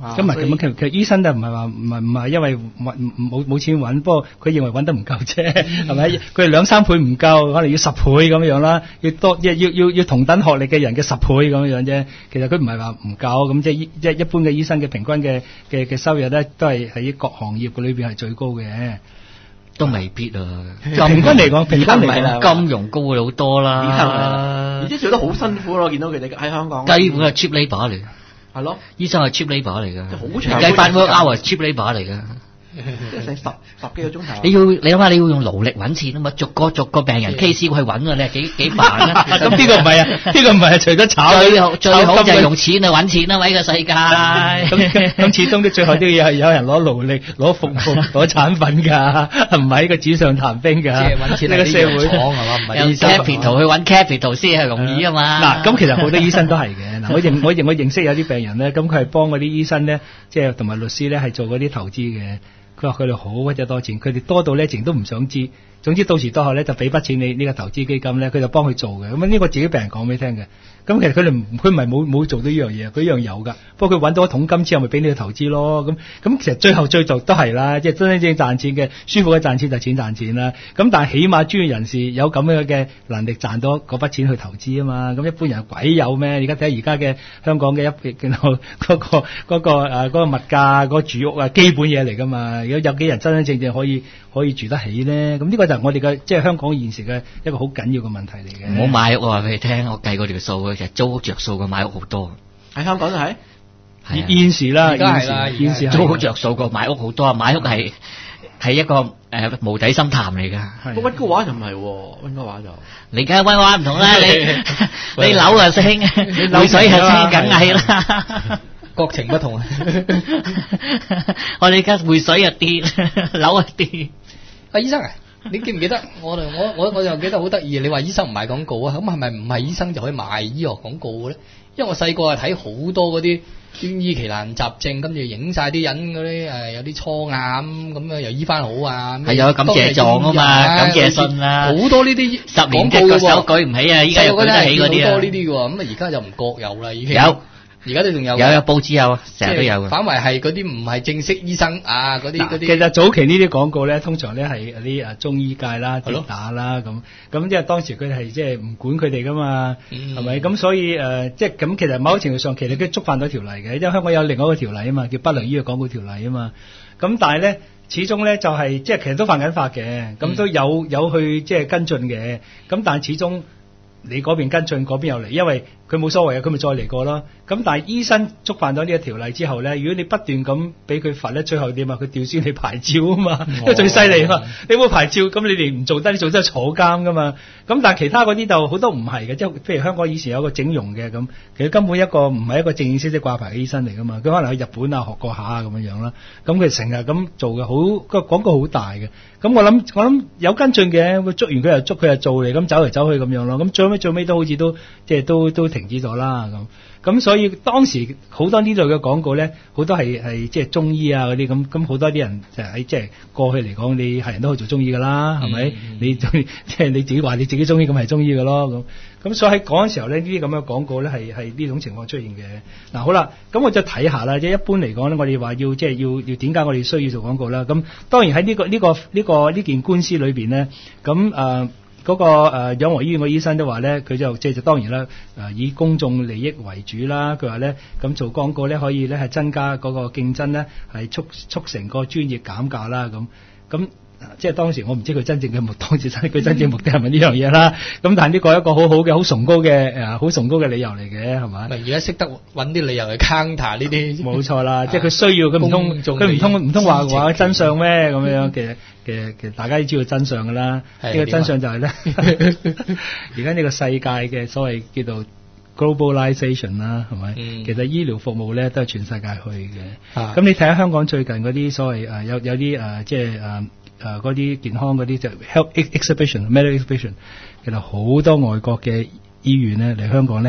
咁唔係咁，其實其實醫生就唔係話唔係唔係因為揾冇冇錢揾，不過佢認為揾得唔夠啫，係咪？佢哋兩三倍唔夠，可能要十倍咁樣啦，要多要要要要同等學歷嘅人嘅十倍咁樣啫。其實佢唔係話唔夠，咁即係醫即係一般嘅醫生嘅平均嘅嘅嘅收入咧，都係喺各行業嘅裏邊係最高嘅。 都未必啊！ 平均嚟講，平均嚟講， 金融高好多啦， 而且做得好辛苦咯，見到佢哋喺香港。 基本係 cheap labour 嚟， 係咯， 醫生係 cheap labour 嚟㗎， 好長計翻 work hour 係 cheap labour 嚟㗎。 即係成十十幾個鐘頭。 你要你諗下，你要用勞力揾錢啊嘛，逐個逐個病人 case 去揾啊，你係幾幾煩啊？ 咁呢個唔係啊，呢個唔係啊，除咗炒最好最好就係用錢去揾錢啦，喺個世界。 咁咁始終都最後都要有人攞勞力、攞服務、攞產品㗎，唔係喺個紙上談兵㗎。即係揾錢呢個社會廠係嘛？唔係醫生。capital 去揾 capital 先係容易啊嘛。 嗱，咁其實好多醫生都係嘅。嗱，我認我認我認識有啲病人咧，咁佢係幫嗰啲醫生咧，即係同埋律師咧，係做嗰啲投資嘅。佢話佢哋好鬼咗多錢，佢哋多到咧，淨都唔想知。總之到時到後咧，就俾筆錢你呢個投資基金咧，佢就幫佢做嘅。咁呢個自己病人講俾你聽嘅。咁其實佢哋唔佢唔係冇冇做到呢樣嘢，佢一樣有㗎。不過佢揾到一桶金之後，咪俾你去投資咯。咁咁其實最後最做都係啦，即係真真正正賺錢嘅，舒服嘅賺錢就錢賺錢啦。咁但係起碼專業人士有咁樣嘅能力賺到嗰筆錢去投資啊嘛。咁一般人鬼有咩？而家睇下而家嘅香港嘅一然後嗰個嗰個誒嗰個物價嗰個住屋啊，基本嘢嚟㗎嘛。如果有幾人真真正正可以可以住得起咧？咁呢個就係我哋嘅即係香港現時嘅一個好緊要嘅問題嚟嘅。 唔好買屋，我話俾你聽，我計過條數。其實租屋着數過買屋好多， 喺香港就係現時啦， 而家係啦， 現時租屋着數過買屋好多，買屋係係一個誒、呃、無底深潭嚟㗎。 不過溫哥華就唔係喎，溫哥華就你而家溫哥華唔同啦，你你樓啊升，匯水係升，梗係啦， 國情不同啊。 我哋而家匯水又跌，樓又跌。 阿醫生啊！你記唔記得我哋我我我就記得好得意，你話醫生唔賣廣告啊，咁係咪唔係醫生就可以賣醫學廣告嘅咧？因為我細個係睇好多嗰啲專醫奇難雜症，跟住影晒啲人嗰啲誒有啲瘡啊咁咁樣又醫翻好啊， 係有感謝狀啊嘛，感謝信啊， 好多呢啲十年隻腳手舉唔起啊，依家又舉得起嗰啲啊， 好多呢啲嘅喎，咁啊而家就唔覺有啦已經。 有。 而家都仲有， 有有報紙有，成日都有嘅。 反為係嗰啲唔係正式醫生啊，嗰啲嗰啲。 其實早期呢啲廣告咧，通常咧係啲誒中醫界啦、跌打啦咁，咁即係當時佢哋係即係唔管佢哋噶嘛，係咪、嗯？咁所以誒、呃，即係咁其實某程度上其實都觸犯咗條例嘅，因為香港有另外一個條例啊嘛，叫不良醫藥廣告條例啊嘛。咁但係咧，始終咧就係、是、即係其實都犯緊法嘅，咁都有有去即係跟進嘅，咁但係始終你嗰邊跟進，嗰邊又嚟，因為佢冇所謂嘅，佢咪再嚟過咯。咁但係醫生觸犯咗呢個條例之後咧，如果你不斷咁俾佢罰咧，最後點啊？佢吊銷你牌照啊嘛，因為、哦、最犀利啊嘛！你冇牌照，咁你哋唔做得，你做真係坐監噶嘛。咁但係其他嗰啲就好多唔係嘅，即係譬如香港以前有個整容嘅咁，其實根本一個唔係一個正正式式掛牌嘅醫生嚟噶嘛。佢可能去日本啊學過下咁樣樣啦。咁佢成日咁做嘅，好個廣告好大嘅。咁我諗我諗有跟進嘅，佢捉完佢又捉，佢又做嚟，咁走嚟走去咁樣咯。咁最尾最尾都好似都即係都都停止咗啦咁。咁所以當時好多呢類嘅廣告咧，好多係係即係中醫啊嗰啲咁，咁好多啲人就喺即係過去嚟講，你係人都可以做中醫噶啦，係咪、嗯嗯？你即係你自己話你自己中醫咁係中醫噶咯咁。咁所以喺嗰陣時候咧，呢啲咁嘅廣告咧係係呢種情況出現嘅。嗱、啊、好啦，咁我就睇下啦，即係一般嚟講咧，我哋話要即係要要點解我哋需要做廣告啦？咁當然喺呢、呢個呢、呢個呢、呢個呢件官司裏邊咧，咁誒。嗰、那個誒養和醫院嘅醫生都話咧，佢就即係就當然啦，誒以公眾利益為主啦。佢話咧，咁做廣告咧可以咧係增加嗰個競爭咧，係促促成個專業減價啦。咁咁即係當時我唔知佢真正嘅目，當時真佢真正目的係咪呢樣嘢啦？咁但係呢個係一個好好嘅、好崇高嘅誒好崇高嘅理由嚟嘅，係咪？ 而家識得揾啲理由去 counter 呢啲， 冇錯啦。即係佢需要，佢唔通佢唔通唔通話話真相咩咁樣嘅？其實其實大家都知道真相噶啦，呢、這個真相就係咧，而家呢個世界嘅所謂叫做 globalization 啦，係咪、嗯？其實醫療服務咧都係全世界去嘅。咁、啊、你睇下香港最近嗰啲所謂誒、呃、有有啲誒、呃、即係誒誒嗰啲健康嗰啲就 health exhibition、medical exhibition，其實好多外國嘅醫院咧嚟香港咧係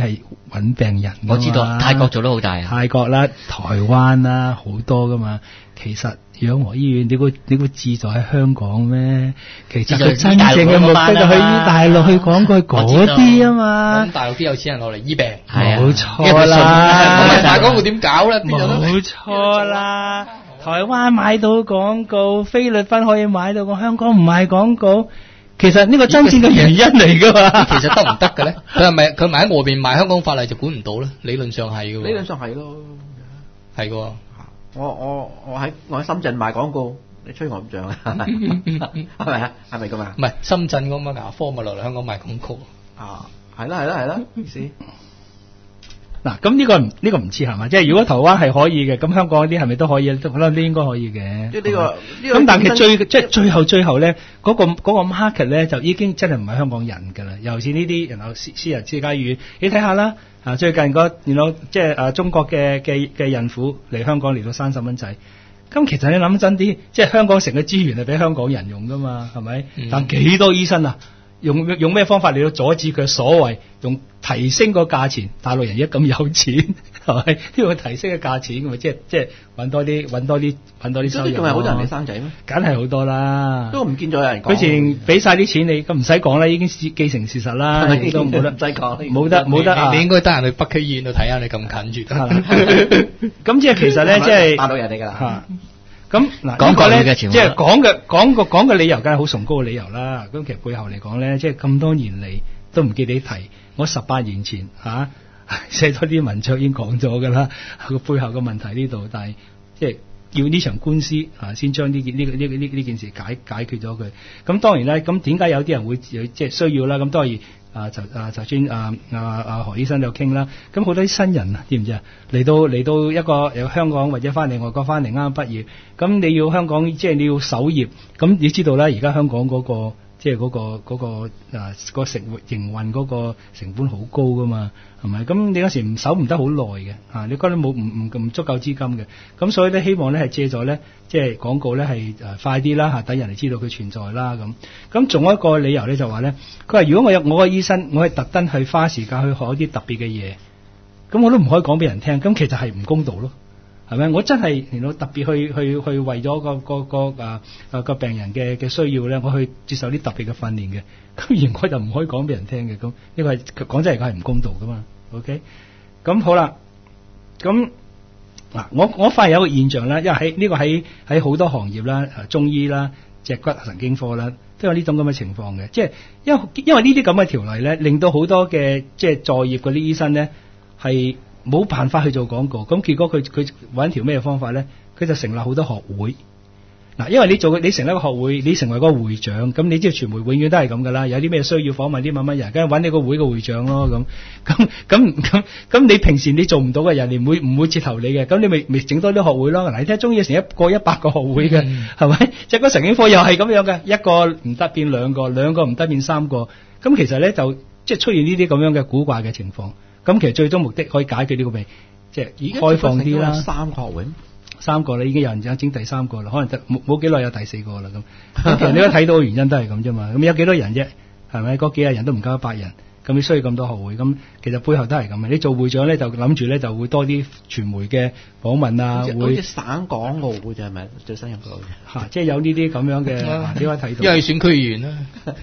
揾病人。 我知道泰國做得好大啊， 泰國啦、台灣啦好多噶嘛。其實養和醫院，你估你估志在喺香港咩？其實佢真正嘅目的就去醫大陸去講句嗰啲啊嘛。 咁大陸啲有錢人落嚟醫病， 冇錯啦。 大廣告點搞咧？ 冇錯啦。台灣買到廣告，菲律賓可以買到，個香港唔買廣告。其實呢個真正嘅原因嚟噶嘛？ 其實得唔得嘅咧？佢係咪佢咪喺外邊賣？香港法例就管唔到咧？理論上係嘅。 理論上係咯， 係嘅。 我我我喺我喺深圳賣廣告，你吹我唔漲啊？係咪啊？係咪咁啊？ 唔係深圳咁啊，牙科咪落嚟香港賣廣告啊？係啦係啦係啦，意思。 嗱，咁呢個呢、呢個唔知係嘛？即係如果台灣係可以嘅，咁香港嗰啲係咪都可以？可能都應該可以嘅。 即係呢個咁，但係最即係最後最後咧，嗰、嗰個嗰、嗰個 market 咧就已經真係唔係香港人㗎啦。尤其是呢啲然後私私人私家醫院，你睇下啦，啊最近嗰然後即係啊中國嘅嘅嘅孕婦嚟香港嚟到三十蚊仔。咁其實你諗真啲，即係香港成個資源係俾香港人用㗎嘛，係咪？嗯、但幾多醫生啊？用用咩方法嚟到阻止佢所謂用提升個價錢？大陸人而家咁有錢，係咪？呢個提升嘅價錢，咁咪即係即係揾多啲揾多啲揾多啲收入。 仲係好多人嚟生仔咩？ 梗係好多啦。都唔見咗有人講。 佢前俾晒啲錢你，咁唔使講啦，已經既成事實啦。都冇得唔使講， 冇得冇得啊！ 你應該得閒去北區醫院度睇下，你咁近住。 咁即係其實咧，即係大陸人嚟㗎啦。 咁嗱， 講個咧， 即係講嘅講個講嘅理由，梗係好崇高嘅理由啦。咁其實背後嚟講咧，即係咁多年嚟都唔記得提。我十八年前嚇寫咗啲文章已經講咗㗎啦，個背後嘅問題呢度，但係即係要呢場官司啊，先將呢件呢個呢呢呢件事解解決咗佢。咁當然咧，咁點解有啲人會即係需要啦？咁當然。啊就啊就算啊啊啊何醫生就傾啦，咁好多啲新人啊，知唔知啊？嚟到嚟到一個由香港或者翻嚟外國翻嚟啱啱畢業，咁你要香港即係你要守業，咁你知道啦，而家香港嗰個即係嗰個嗰個啊個食活營運嗰個成本好高噶嘛，係咪？咁你有時唔守唔得好耐嘅，啊你覺得冇唔唔唔足夠資金嘅，咁所以咧希望咧係借助咧即係廣告咧係誒快啲啦嚇，等人哋知道佢存在啦咁。咁仲有一個理由咧就話咧，佢話如果我有我個醫生，我係特登去花時間去學一啲特別嘅嘢，咁我都唔可以講俾人聽，咁其實係唔公道咯。係咪？我真係嚟到特別去去去為咗個個個啊啊個病人嘅嘅需要咧，我去接受啲特別嘅訓練嘅。咁而我就唔可以講俾人聽嘅。咁呢個係講真嚟講係唔公道噶嘛。OK，咁好啦。咁嗱，我我發現有個現象啦，因為喺呢個喺喺好多行業啦，中醫啦、脊骨神經科啦，都有呢種咁嘅情況嘅。即係因為因為呢啲咁嘅條例咧，令到好多嘅即係在業嗰啲醫生咧係冇辦法去做廣告，咁結果佢佢揾條咩方法咧？佢就成立好多學會。嗱，因為你做你成立一個學會，你成為個會長，咁你知道傳媒永遠都係咁噶啦。有啲咩需要訪問啲乜乜人，梗係揾你個會嘅會長咯。咁咁咁咁咁，你平時你做唔到嘅人，你唔會唔會接頭你嘅，咁你咪咪整多啲學會咯。嗱，你睇中醫成一個一百個學會嘅，係咪、嗯？即係個神經科又係咁樣嘅，一個唔得變兩個，兩個唔得變三個。咁其實咧就即係出現呢啲咁樣嘅古怪嘅情況。咁其實最終目的可以解決呢個病，即係開放啲啦。 三個學會， 三個啦，已經有人想整第三個啦，可能冇冇幾耐有第四個啦咁。咁其實你都睇到嘅原因都係咁啫嘛。咁有幾多人啫？係咪？嗰幾廿人都唔夠一百人，咁你需要咁多學會？咁其實背後都係咁嘅。你做會長咧，就諗住咧就會多啲傳媒嘅訪問啊，會好似省港澳會就係咪最新入到嘅？ 嚇，即係有呢啲咁樣嘅，你可以睇到。 因為選區議員啦。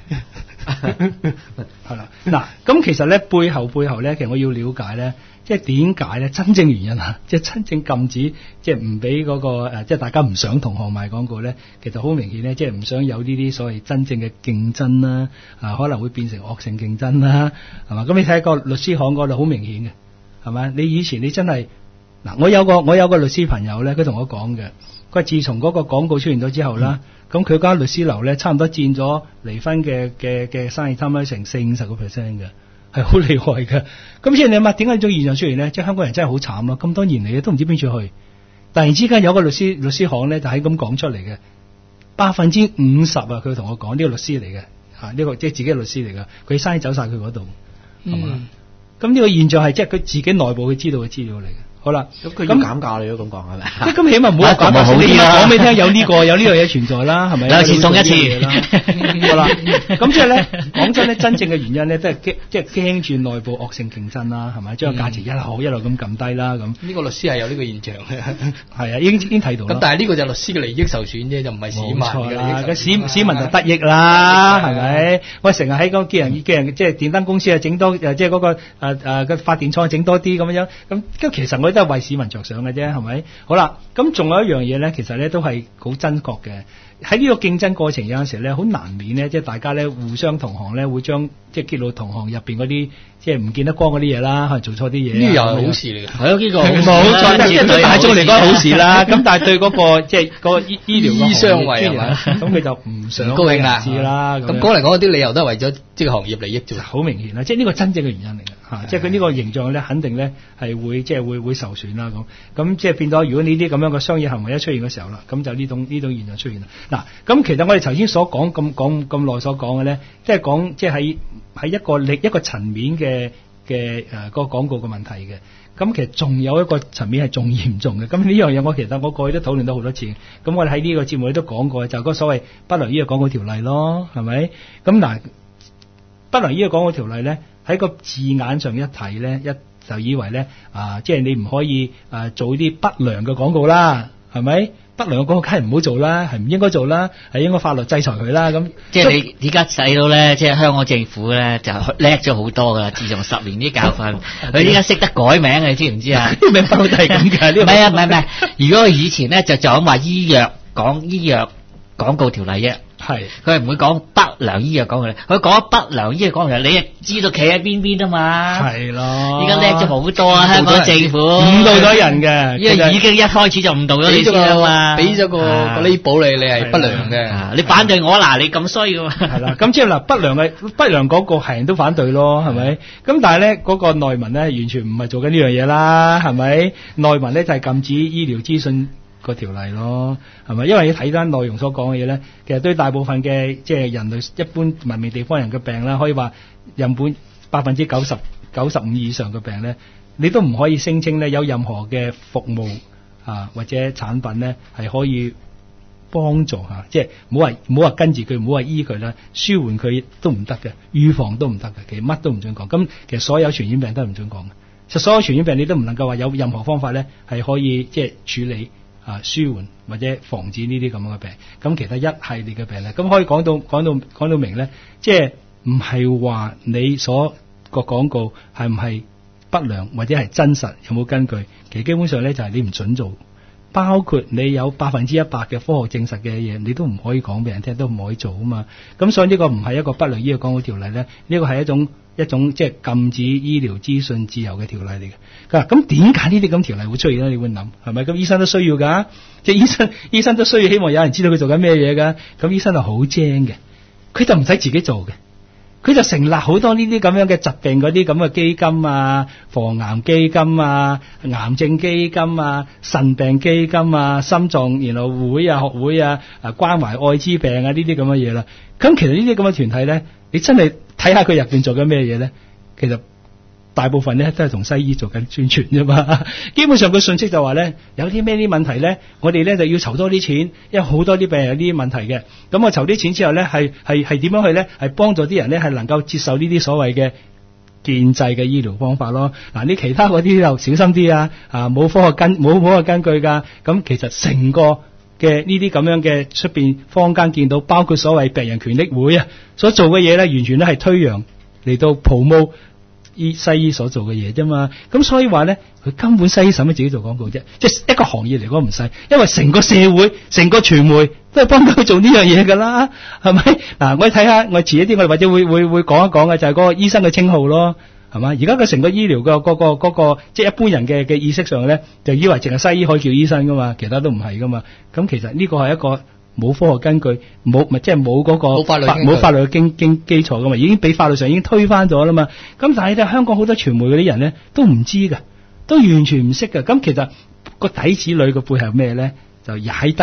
係啦，嗱，咁其實咧背後背後咧，其實我要了解咧，即係點解咧？真正原因啊，即係真正禁止，即係唔俾嗰個誒，即係大家唔想同行賣廣告咧，其實好明顯咧，即係唔想有呢啲所謂真正嘅競爭啦，啊，可能會變成惡性競爭啦，係嘛？咁你睇個律師行嗰度好明顯嘅，係咪？你以前你真係嗱，我有個我有個律師朋友咧，佢同我講嘅，佢話自從嗰個廣告出現咗之後啦。嗯咁佢間律師樓咧，差唔多佔咗離婚嘅嘅嘅生意，差唔多成四五十個 percent 嘅，係好厲害嘅。咁即係你諗下，點解呢種現象出現咧？即係香港人真係好慘咯，咁多年嚟都唔知邊處去。突然之間有個律師律師行咧，就係咁講出嚟嘅，百分之五十啊！佢同我講呢個律師嚟嘅，嚇呢個即係自己嘅律師嚟㗎，佢生意走晒佢嗰度，係嘛？咁呢個現象係即係佢自己內部佢知道嘅資料嚟嘅。 好啦， 咁佢要減價你都咁講係咪？ 即係咁起碼唔好話減價， 好啲啦講俾你聽有呢個有呢樣嘢存在啦，係咪？ 兩次送一次好啦，咁即係咧講真咧，真正嘅原因咧都係驚即係驚住內部惡性競爭啦，係咪？將個價錢一路一路咁撳低啦，咁呢個律師係有呢個現象嘅， 係啊，已經已經睇到啦。 咁但係呢個就律師嘅利益受損啫，就唔係市民嘅利益受損。 個市市民就得益啦，係咪？喂，成日喺嗰叫人叫人即係電燈公司啊，整多誒即係嗰個誒誒個發電廠整多啲咁樣，咁咁其實我哋都係為市民着想嘅啫，係咪？好啦，咁仲有一樣嘢咧，其實咧都係好真確嘅。喺呢個競爭過程有陣時咧，好難免咧，即係大家咧互相同行咧，會將即係揭露同行入邊嗰啲即係唔見得光嗰啲嘢啦，可能做錯啲嘢。 呢個又係好事嚟嘅， 係咯，呢個冇錯，即係對大眾嚟講好事啦。咁但係對嗰個即係個醫醫療嘅醫商位係嘛， 咁佢就唔想高興啦， 知啦。 咁講嚟講啲理由都係為咗即係行業利益啫， 好明顯啦。即係呢個真正嘅原因嚟嘅嚇，即係佢呢個形象咧，肯定咧係會即係會會受損啦。咁咁即係變咗，如果呢啲咁樣嘅商業行為一出現嘅時候啦，咁就呢種呢種現象出現啦。嗱，咁其實我哋頭先所講咁講咁耐所講嘅咧，即係講即係喺喺一個另一個層面嘅嘅誒嗰個廣告嘅問題嘅。咁其實仲有一個層面係仲嚴重嘅。咁呢樣嘢我其實我過去都討論咗好多次。咁我哋喺呢個節目裏都講過，就係、是、嗰所謂不良醫藥廣告條例咯，係咪？咁嗱，不良醫藥廣告條例咧，喺個字眼上一睇咧，一就以為咧啊，即係你唔可以啊做啲不良嘅廣告啦，係咪？不良嘅廣告梗係唔好做啦，係唔應該做啦，係應該法律制裁佢啦。咁即係你而家睇到咧，即係香港政府咧就叻咗好多噶啦。自從十年啲教訓，佢依家識得改名，你知唔知啊？ 啲名不嬲都係咁㗎。 唔係啊，唔係唔係。如果佢以前咧就就咁話醫藥講醫藥廣告條例啫。 係， 佢係唔會講不良醫藥廣告，佢講不良醫藥廣告，你啊知道企喺邊邊啊嘛？ 係咯， 依家叻咗好多啊！香港政府誤導咗人嘅， 因為已經一開始就誤導咗你先啊嘛， 俾咗個個 label 你，你係不良嘅， 你反對我嗱，你咁衰㗎嘛？ 係啦，咁即係嗱，不良嘅不良廣告係人都反對咯，係咪？咁但係咧嗰個內文咧完全唔係做緊呢樣嘢啦，係咪？內文咧就係禁止醫療資訊個條例咯，係咪？因為你睇翻內容所講嘅嘢咧，其實對大部分嘅即係人類一般文明地方人嘅病啦，可以話日本百分之九十九十五以上嘅病咧，你都唔可以聲稱咧有任何嘅服務啊或者產品咧係可以幫助嚇，即係唔好話唔好話跟住佢，唔好話醫佢啦，舒緩佢都唔得嘅，預防都唔得嘅，其實乜都唔準講。咁其實所有傳染病都係唔準講嘅。其實所有傳染病你都唔能夠話有任何方法咧係可以即係處理。啊，舒緩或者防止呢啲咁樣嘅病，咁其他一系列嘅病咧，咁可以講到講到講到明咧，即係唔係話你所個廣告係唔係不良或者係真實有冇根據？其實基本上咧就係你唔準做，包括你有百分之一百嘅科學證實嘅嘢，你都唔可以講俾人聽，都唔可以做啊嘛。咁所以呢個唔係一個不良醫藥廣告條例咧，呢個係一種一種即係禁止醫療資訊自由嘅條例嚟嘅。咁點解呢啲咁條例會出現咧？你會諗係咪？咁醫生都需要㗎，即係醫生醫生都需要希望有人知道佢做緊咩嘢㗎。咁醫生就好精嘅，佢就唔使自己做嘅，佢就成立好多呢啲咁樣嘅疾病嗰啲咁嘅基金啊，防癌基金啊，癌症基金啊，腎病基金啊，心臟然後會啊學會啊，啊關懷愛滋病啊呢啲咁嘅嘢啦。咁其實呢啲咁嘅團體咧，你真係睇下佢入邊做緊咩嘢咧，其實。大部分咧都係同西醫做緊宣傳啫嘛，基本上個信息就話咧有啲咩啲問題咧，我哋咧就要籌多啲錢，因為好多啲病人有啲問題嘅，咁我籌啲錢之後咧係係係點樣去咧係幫助啲人咧係能夠接受呢啲所謂嘅建制嘅醫療方法咯。嗱，你其他嗰啲就小心啲啊，啊冇科學根冇科學根據㗎，咁其實成個嘅呢啲咁樣嘅出邊坊間見到，包括所謂病人權益會啊所做嘅嘢咧，完全都係推揚嚟到 promote醫西醫所做嘅嘢啫嘛，咁所以話咧，佢根本西醫使乜自己做廣告啫？即係一個行業嚟講唔使，因為成個社會、成個傳媒都係幫佢做呢樣嘢噶啦，係咪？嗱，我哋睇下，我遲一啲我哋或者會會會講一講嘅就係嗰個醫生嘅稱號咯，係嘛？而家嘅成個醫療嘅嗰個嗰個即係一般人嘅嘅意識上咧，就以為淨係西醫可以叫醫生噶嘛，其他都唔係噶嘛。咁其實呢個係一個冇科學根據，冇咪即係冇嗰個冇法律冇法律嘅經經基礎噶嘛，已經俾法律上已經推翻咗啦嘛。咁但係咧，香港好多傳媒嗰啲人咧都唔知噶，都完全唔識噶。咁其實個底子裏嘅背後咩咧？就踩低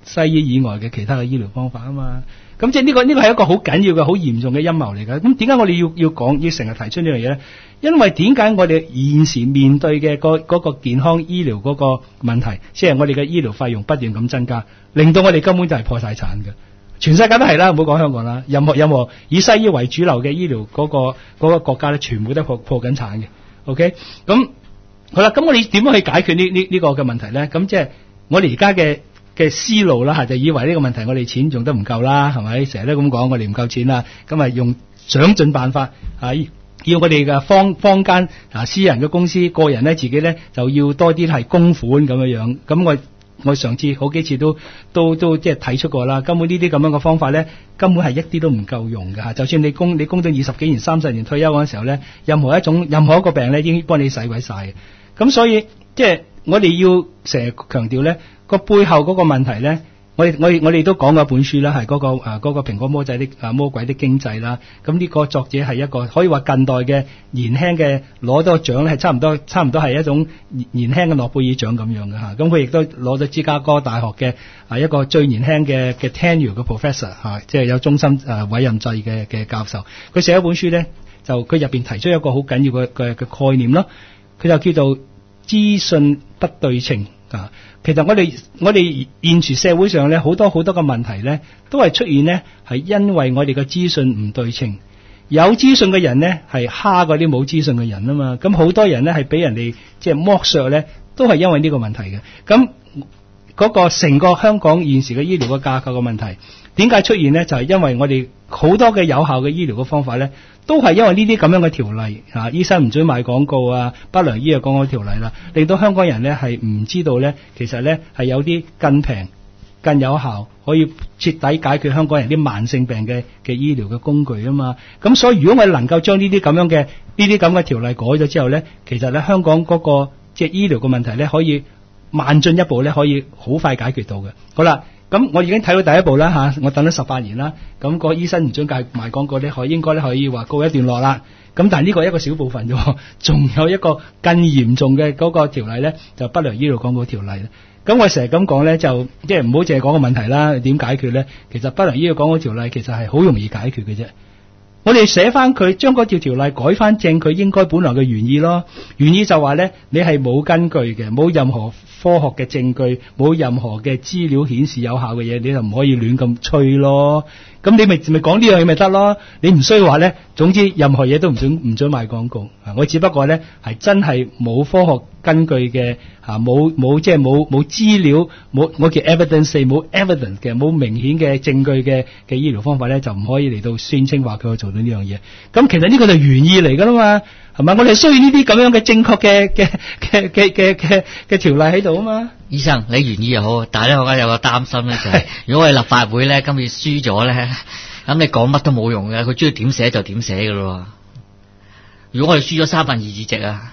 西醫以外嘅其他嘅醫療方法啊嘛。咁即係呢個呢個係一個好緊要嘅好嚴重嘅陰謀嚟㗎。咁點解我哋要要講要成日提出呢樣嘢咧？因為點解我哋現時面對嘅嗰嗰個健康醫療嗰個問題，即係我哋嘅醫療費用不斷咁增加，令到我哋根本就係破晒產嘅。全世界都係啦，唔好講香港啦，任何任何以西醫為主流嘅醫療嗰個嗰個國家咧，全部都破破緊產嘅。OK， 咁好啦，咁我哋點樣去解決呢呢呢個嘅問題咧？咁即係我哋而家嘅嘅思路啦，嚇就以為呢個問題我哋錢用得唔夠啦，係咪？成日都咁講，我哋唔夠錢啦，咁啊用想盡辦法啊，要我哋嘅坊坊間啊私人嘅公司、個人咧自己咧就要多啲係供款咁樣樣。咁我我上次好幾次都都都即係睇出過啦，根本呢啲咁樣嘅方法咧，根本係一啲都唔夠用㗎嚇。就算你供你供到二十幾年、三十年退休嗰陣時候咧，任何一種任何一個病咧已經幫你洗鬼晒嘅。咁所以即係我哋要成日強調咧，個背後嗰個問題咧，我哋我哋我哋都講過一本書啦，係嗰、嗰個誒嗰、啊嗰個蘋果魔仔的啊魔鬼的經濟啦。咁呢個作者係一個可以話近代嘅年輕嘅攞到個獎咧，係差唔多差唔多係一種年輕嘅諾貝爾獎咁樣嘅嚇。咁佢亦都攞咗芝加哥大學嘅啊一個最年輕嘅嘅 tenure 嘅 professor 嚇、啊，即係有終身誒委任制嘅嘅教授。佢寫一本書咧，就佢入邊提出一個好緊要嘅嘅嘅概念咯。佢就叫做資訊不對稱啊。其實我哋我哋現時社會上咧好多好多嘅問題咧，都係出現咧係因為我哋嘅資訊唔對稱。有資訊嘅人咧係蝦嗰啲冇資訊嘅人啊嘛。咁好多人咧係俾人哋即係剝削咧，都係因為呢個問題嘅。咁嗰個成個香港現時嘅醫療嘅架構嘅問題，點解出現咧？就係因為我哋好多嘅有效嘅醫療嘅方法咧，都係因為呢啲咁樣嘅條例啊，醫生唔准賣廣告啊，不良醫藥廣告條例啦，令到香港人咧係唔知道咧，其實咧係有啲更平、更有效，可以徹底解決香港人啲慢性病嘅嘅醫療嘅工具啊嘛。咁所以如果我哋能夠將呢啲咁樣嘅呢啲咁嘅條例改咗之後咧，其實咧香港嗰個即係醫療嘅問題咧，可以慢進一步咧，可以好快解決到嘅。好啦。咁我已經睇到第一步啦嚇，我等咗十八年啦。咁個醫生唔准介賣廣告咧，可應該咧可以話告一段落啦。咁但係呢個係一個小部分啫，仲有一個更嚴重嘅嗰個條例咧，就不良醫療廣告條例啦。咁我成日咁講咧，就即係唔好淨係講個問題啦，點解決咧？其實不良醫療廣告條例其實係好容易解決嘅啫。我哋寫翻佢，將嗰條條例改翻正佢應該本來嘅原意咯。原意就話咧，你係冇根據嘅，冇任何科學嘅證據，冇任何嘅資料顯示有效嘅嘢，你就唔可以亂咁吹咯。咁你咪咪講呢樣嘢咪得咯？你唔需要話咧，總之任何嘢都唔准唔准賣廣告。我只不過咧係真係冇科學根據嘅嚇，冇冇即係冇冇資料，冇我叫 evidence 冇 evidence 嘅，冇明顯嘅證據嘅嘅醫療方法咧，就唔可以嚟到宣稱話佢去做到呢樣嘢。咁其實呢個就原意嚟噶啦嘛，係咪？我哋需要呢啲咁樣嘅正確嘅嘅嘅嘅嘅嘅嘅條例喺度啊嘛。 醫生，你原意又好，但係咧我而家有個擔心咧，就係如果我哋立法會咧今次輸咗咧，咁你講乜都冇用嘅，佢中意點寫就點寫噶咯。如果我哋輸咗三分二議席啊，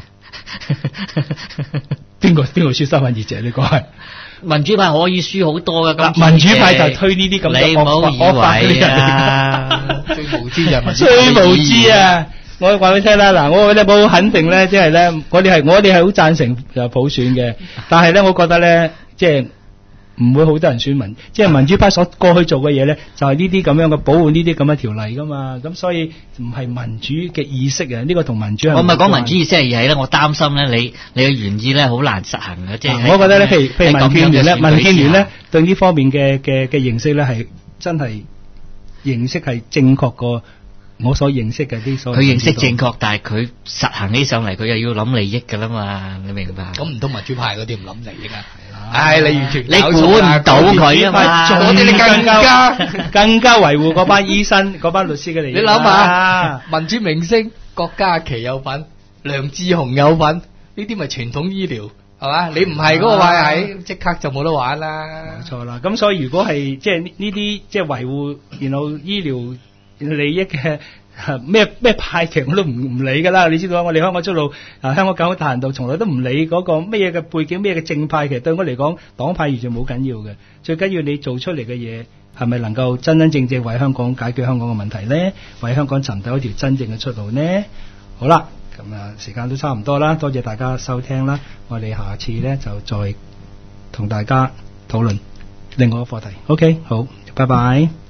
邊個邊個輸三分二席？你講係民主派可以輸好多噶。 民主派就推呢啲咁嘅惡法，惡法嗰啲人啊， 最無知就係民主最無知啊！我話俾你聽啦，嗱，我哋冇肯定咧，即係咧，我哋係我哋係好贊成就普選嘅，但係咧，我覺得咧，即係唔會好多人選民，即係民主派所過去做嘅嘢咧，就係呢啲咁樣嘅保護呢啲咁嘅條例噶嘛，咁所以唔係民主嘅意識啊，呢個同民主係我唔係講民主意識，而係咧，我擔心咧，你你嘅原意咧好難實行嘅，即係我覺得咧，譬如譬如民建聯咧，民建聯咧對呢方面嘅嘅嘅認識咧係真係認識係正確過我所認識嘅啲所，佢認識正確，但係佢實行起上嚟，佢又要諗利益噶啦嘛，你明白？ 咁唔通民主派嗰啲唔諗利益啊？唉，你完全你管唔到佢啊嘛， 嗰啲你更加更加維護嗰班醫生、嗰班律師嘅利益。 你諗下，民主明星郭家麒有份，梁志雄有份，呢啲咪傳統醫療係嘛？你唔係嗰個位係，即刻就冇得玩啦。 冇錯啦，咁所以如果係即係呢啲即係維護然後醫療利益嘅咩咩派劇我都唔唔理噶啦，你知道我哋香港出路啊，香港搞大行道從來都唔理嗰個咩嘢嘅背景，咩嘅正派，其實對我嚟講黨派完全冇緊要嘅，最緊要你做出嚟嘅嘢係咪能夠真真正正為香港解決香港嘅問題呢？為香港尋找一條真正嘅出路呢？好啦，咁啊時間都差唔多啦，多謝大家收聽啦，我哋下次呢就再同大家討論。 另外一個課題。OK， 好，拜拜。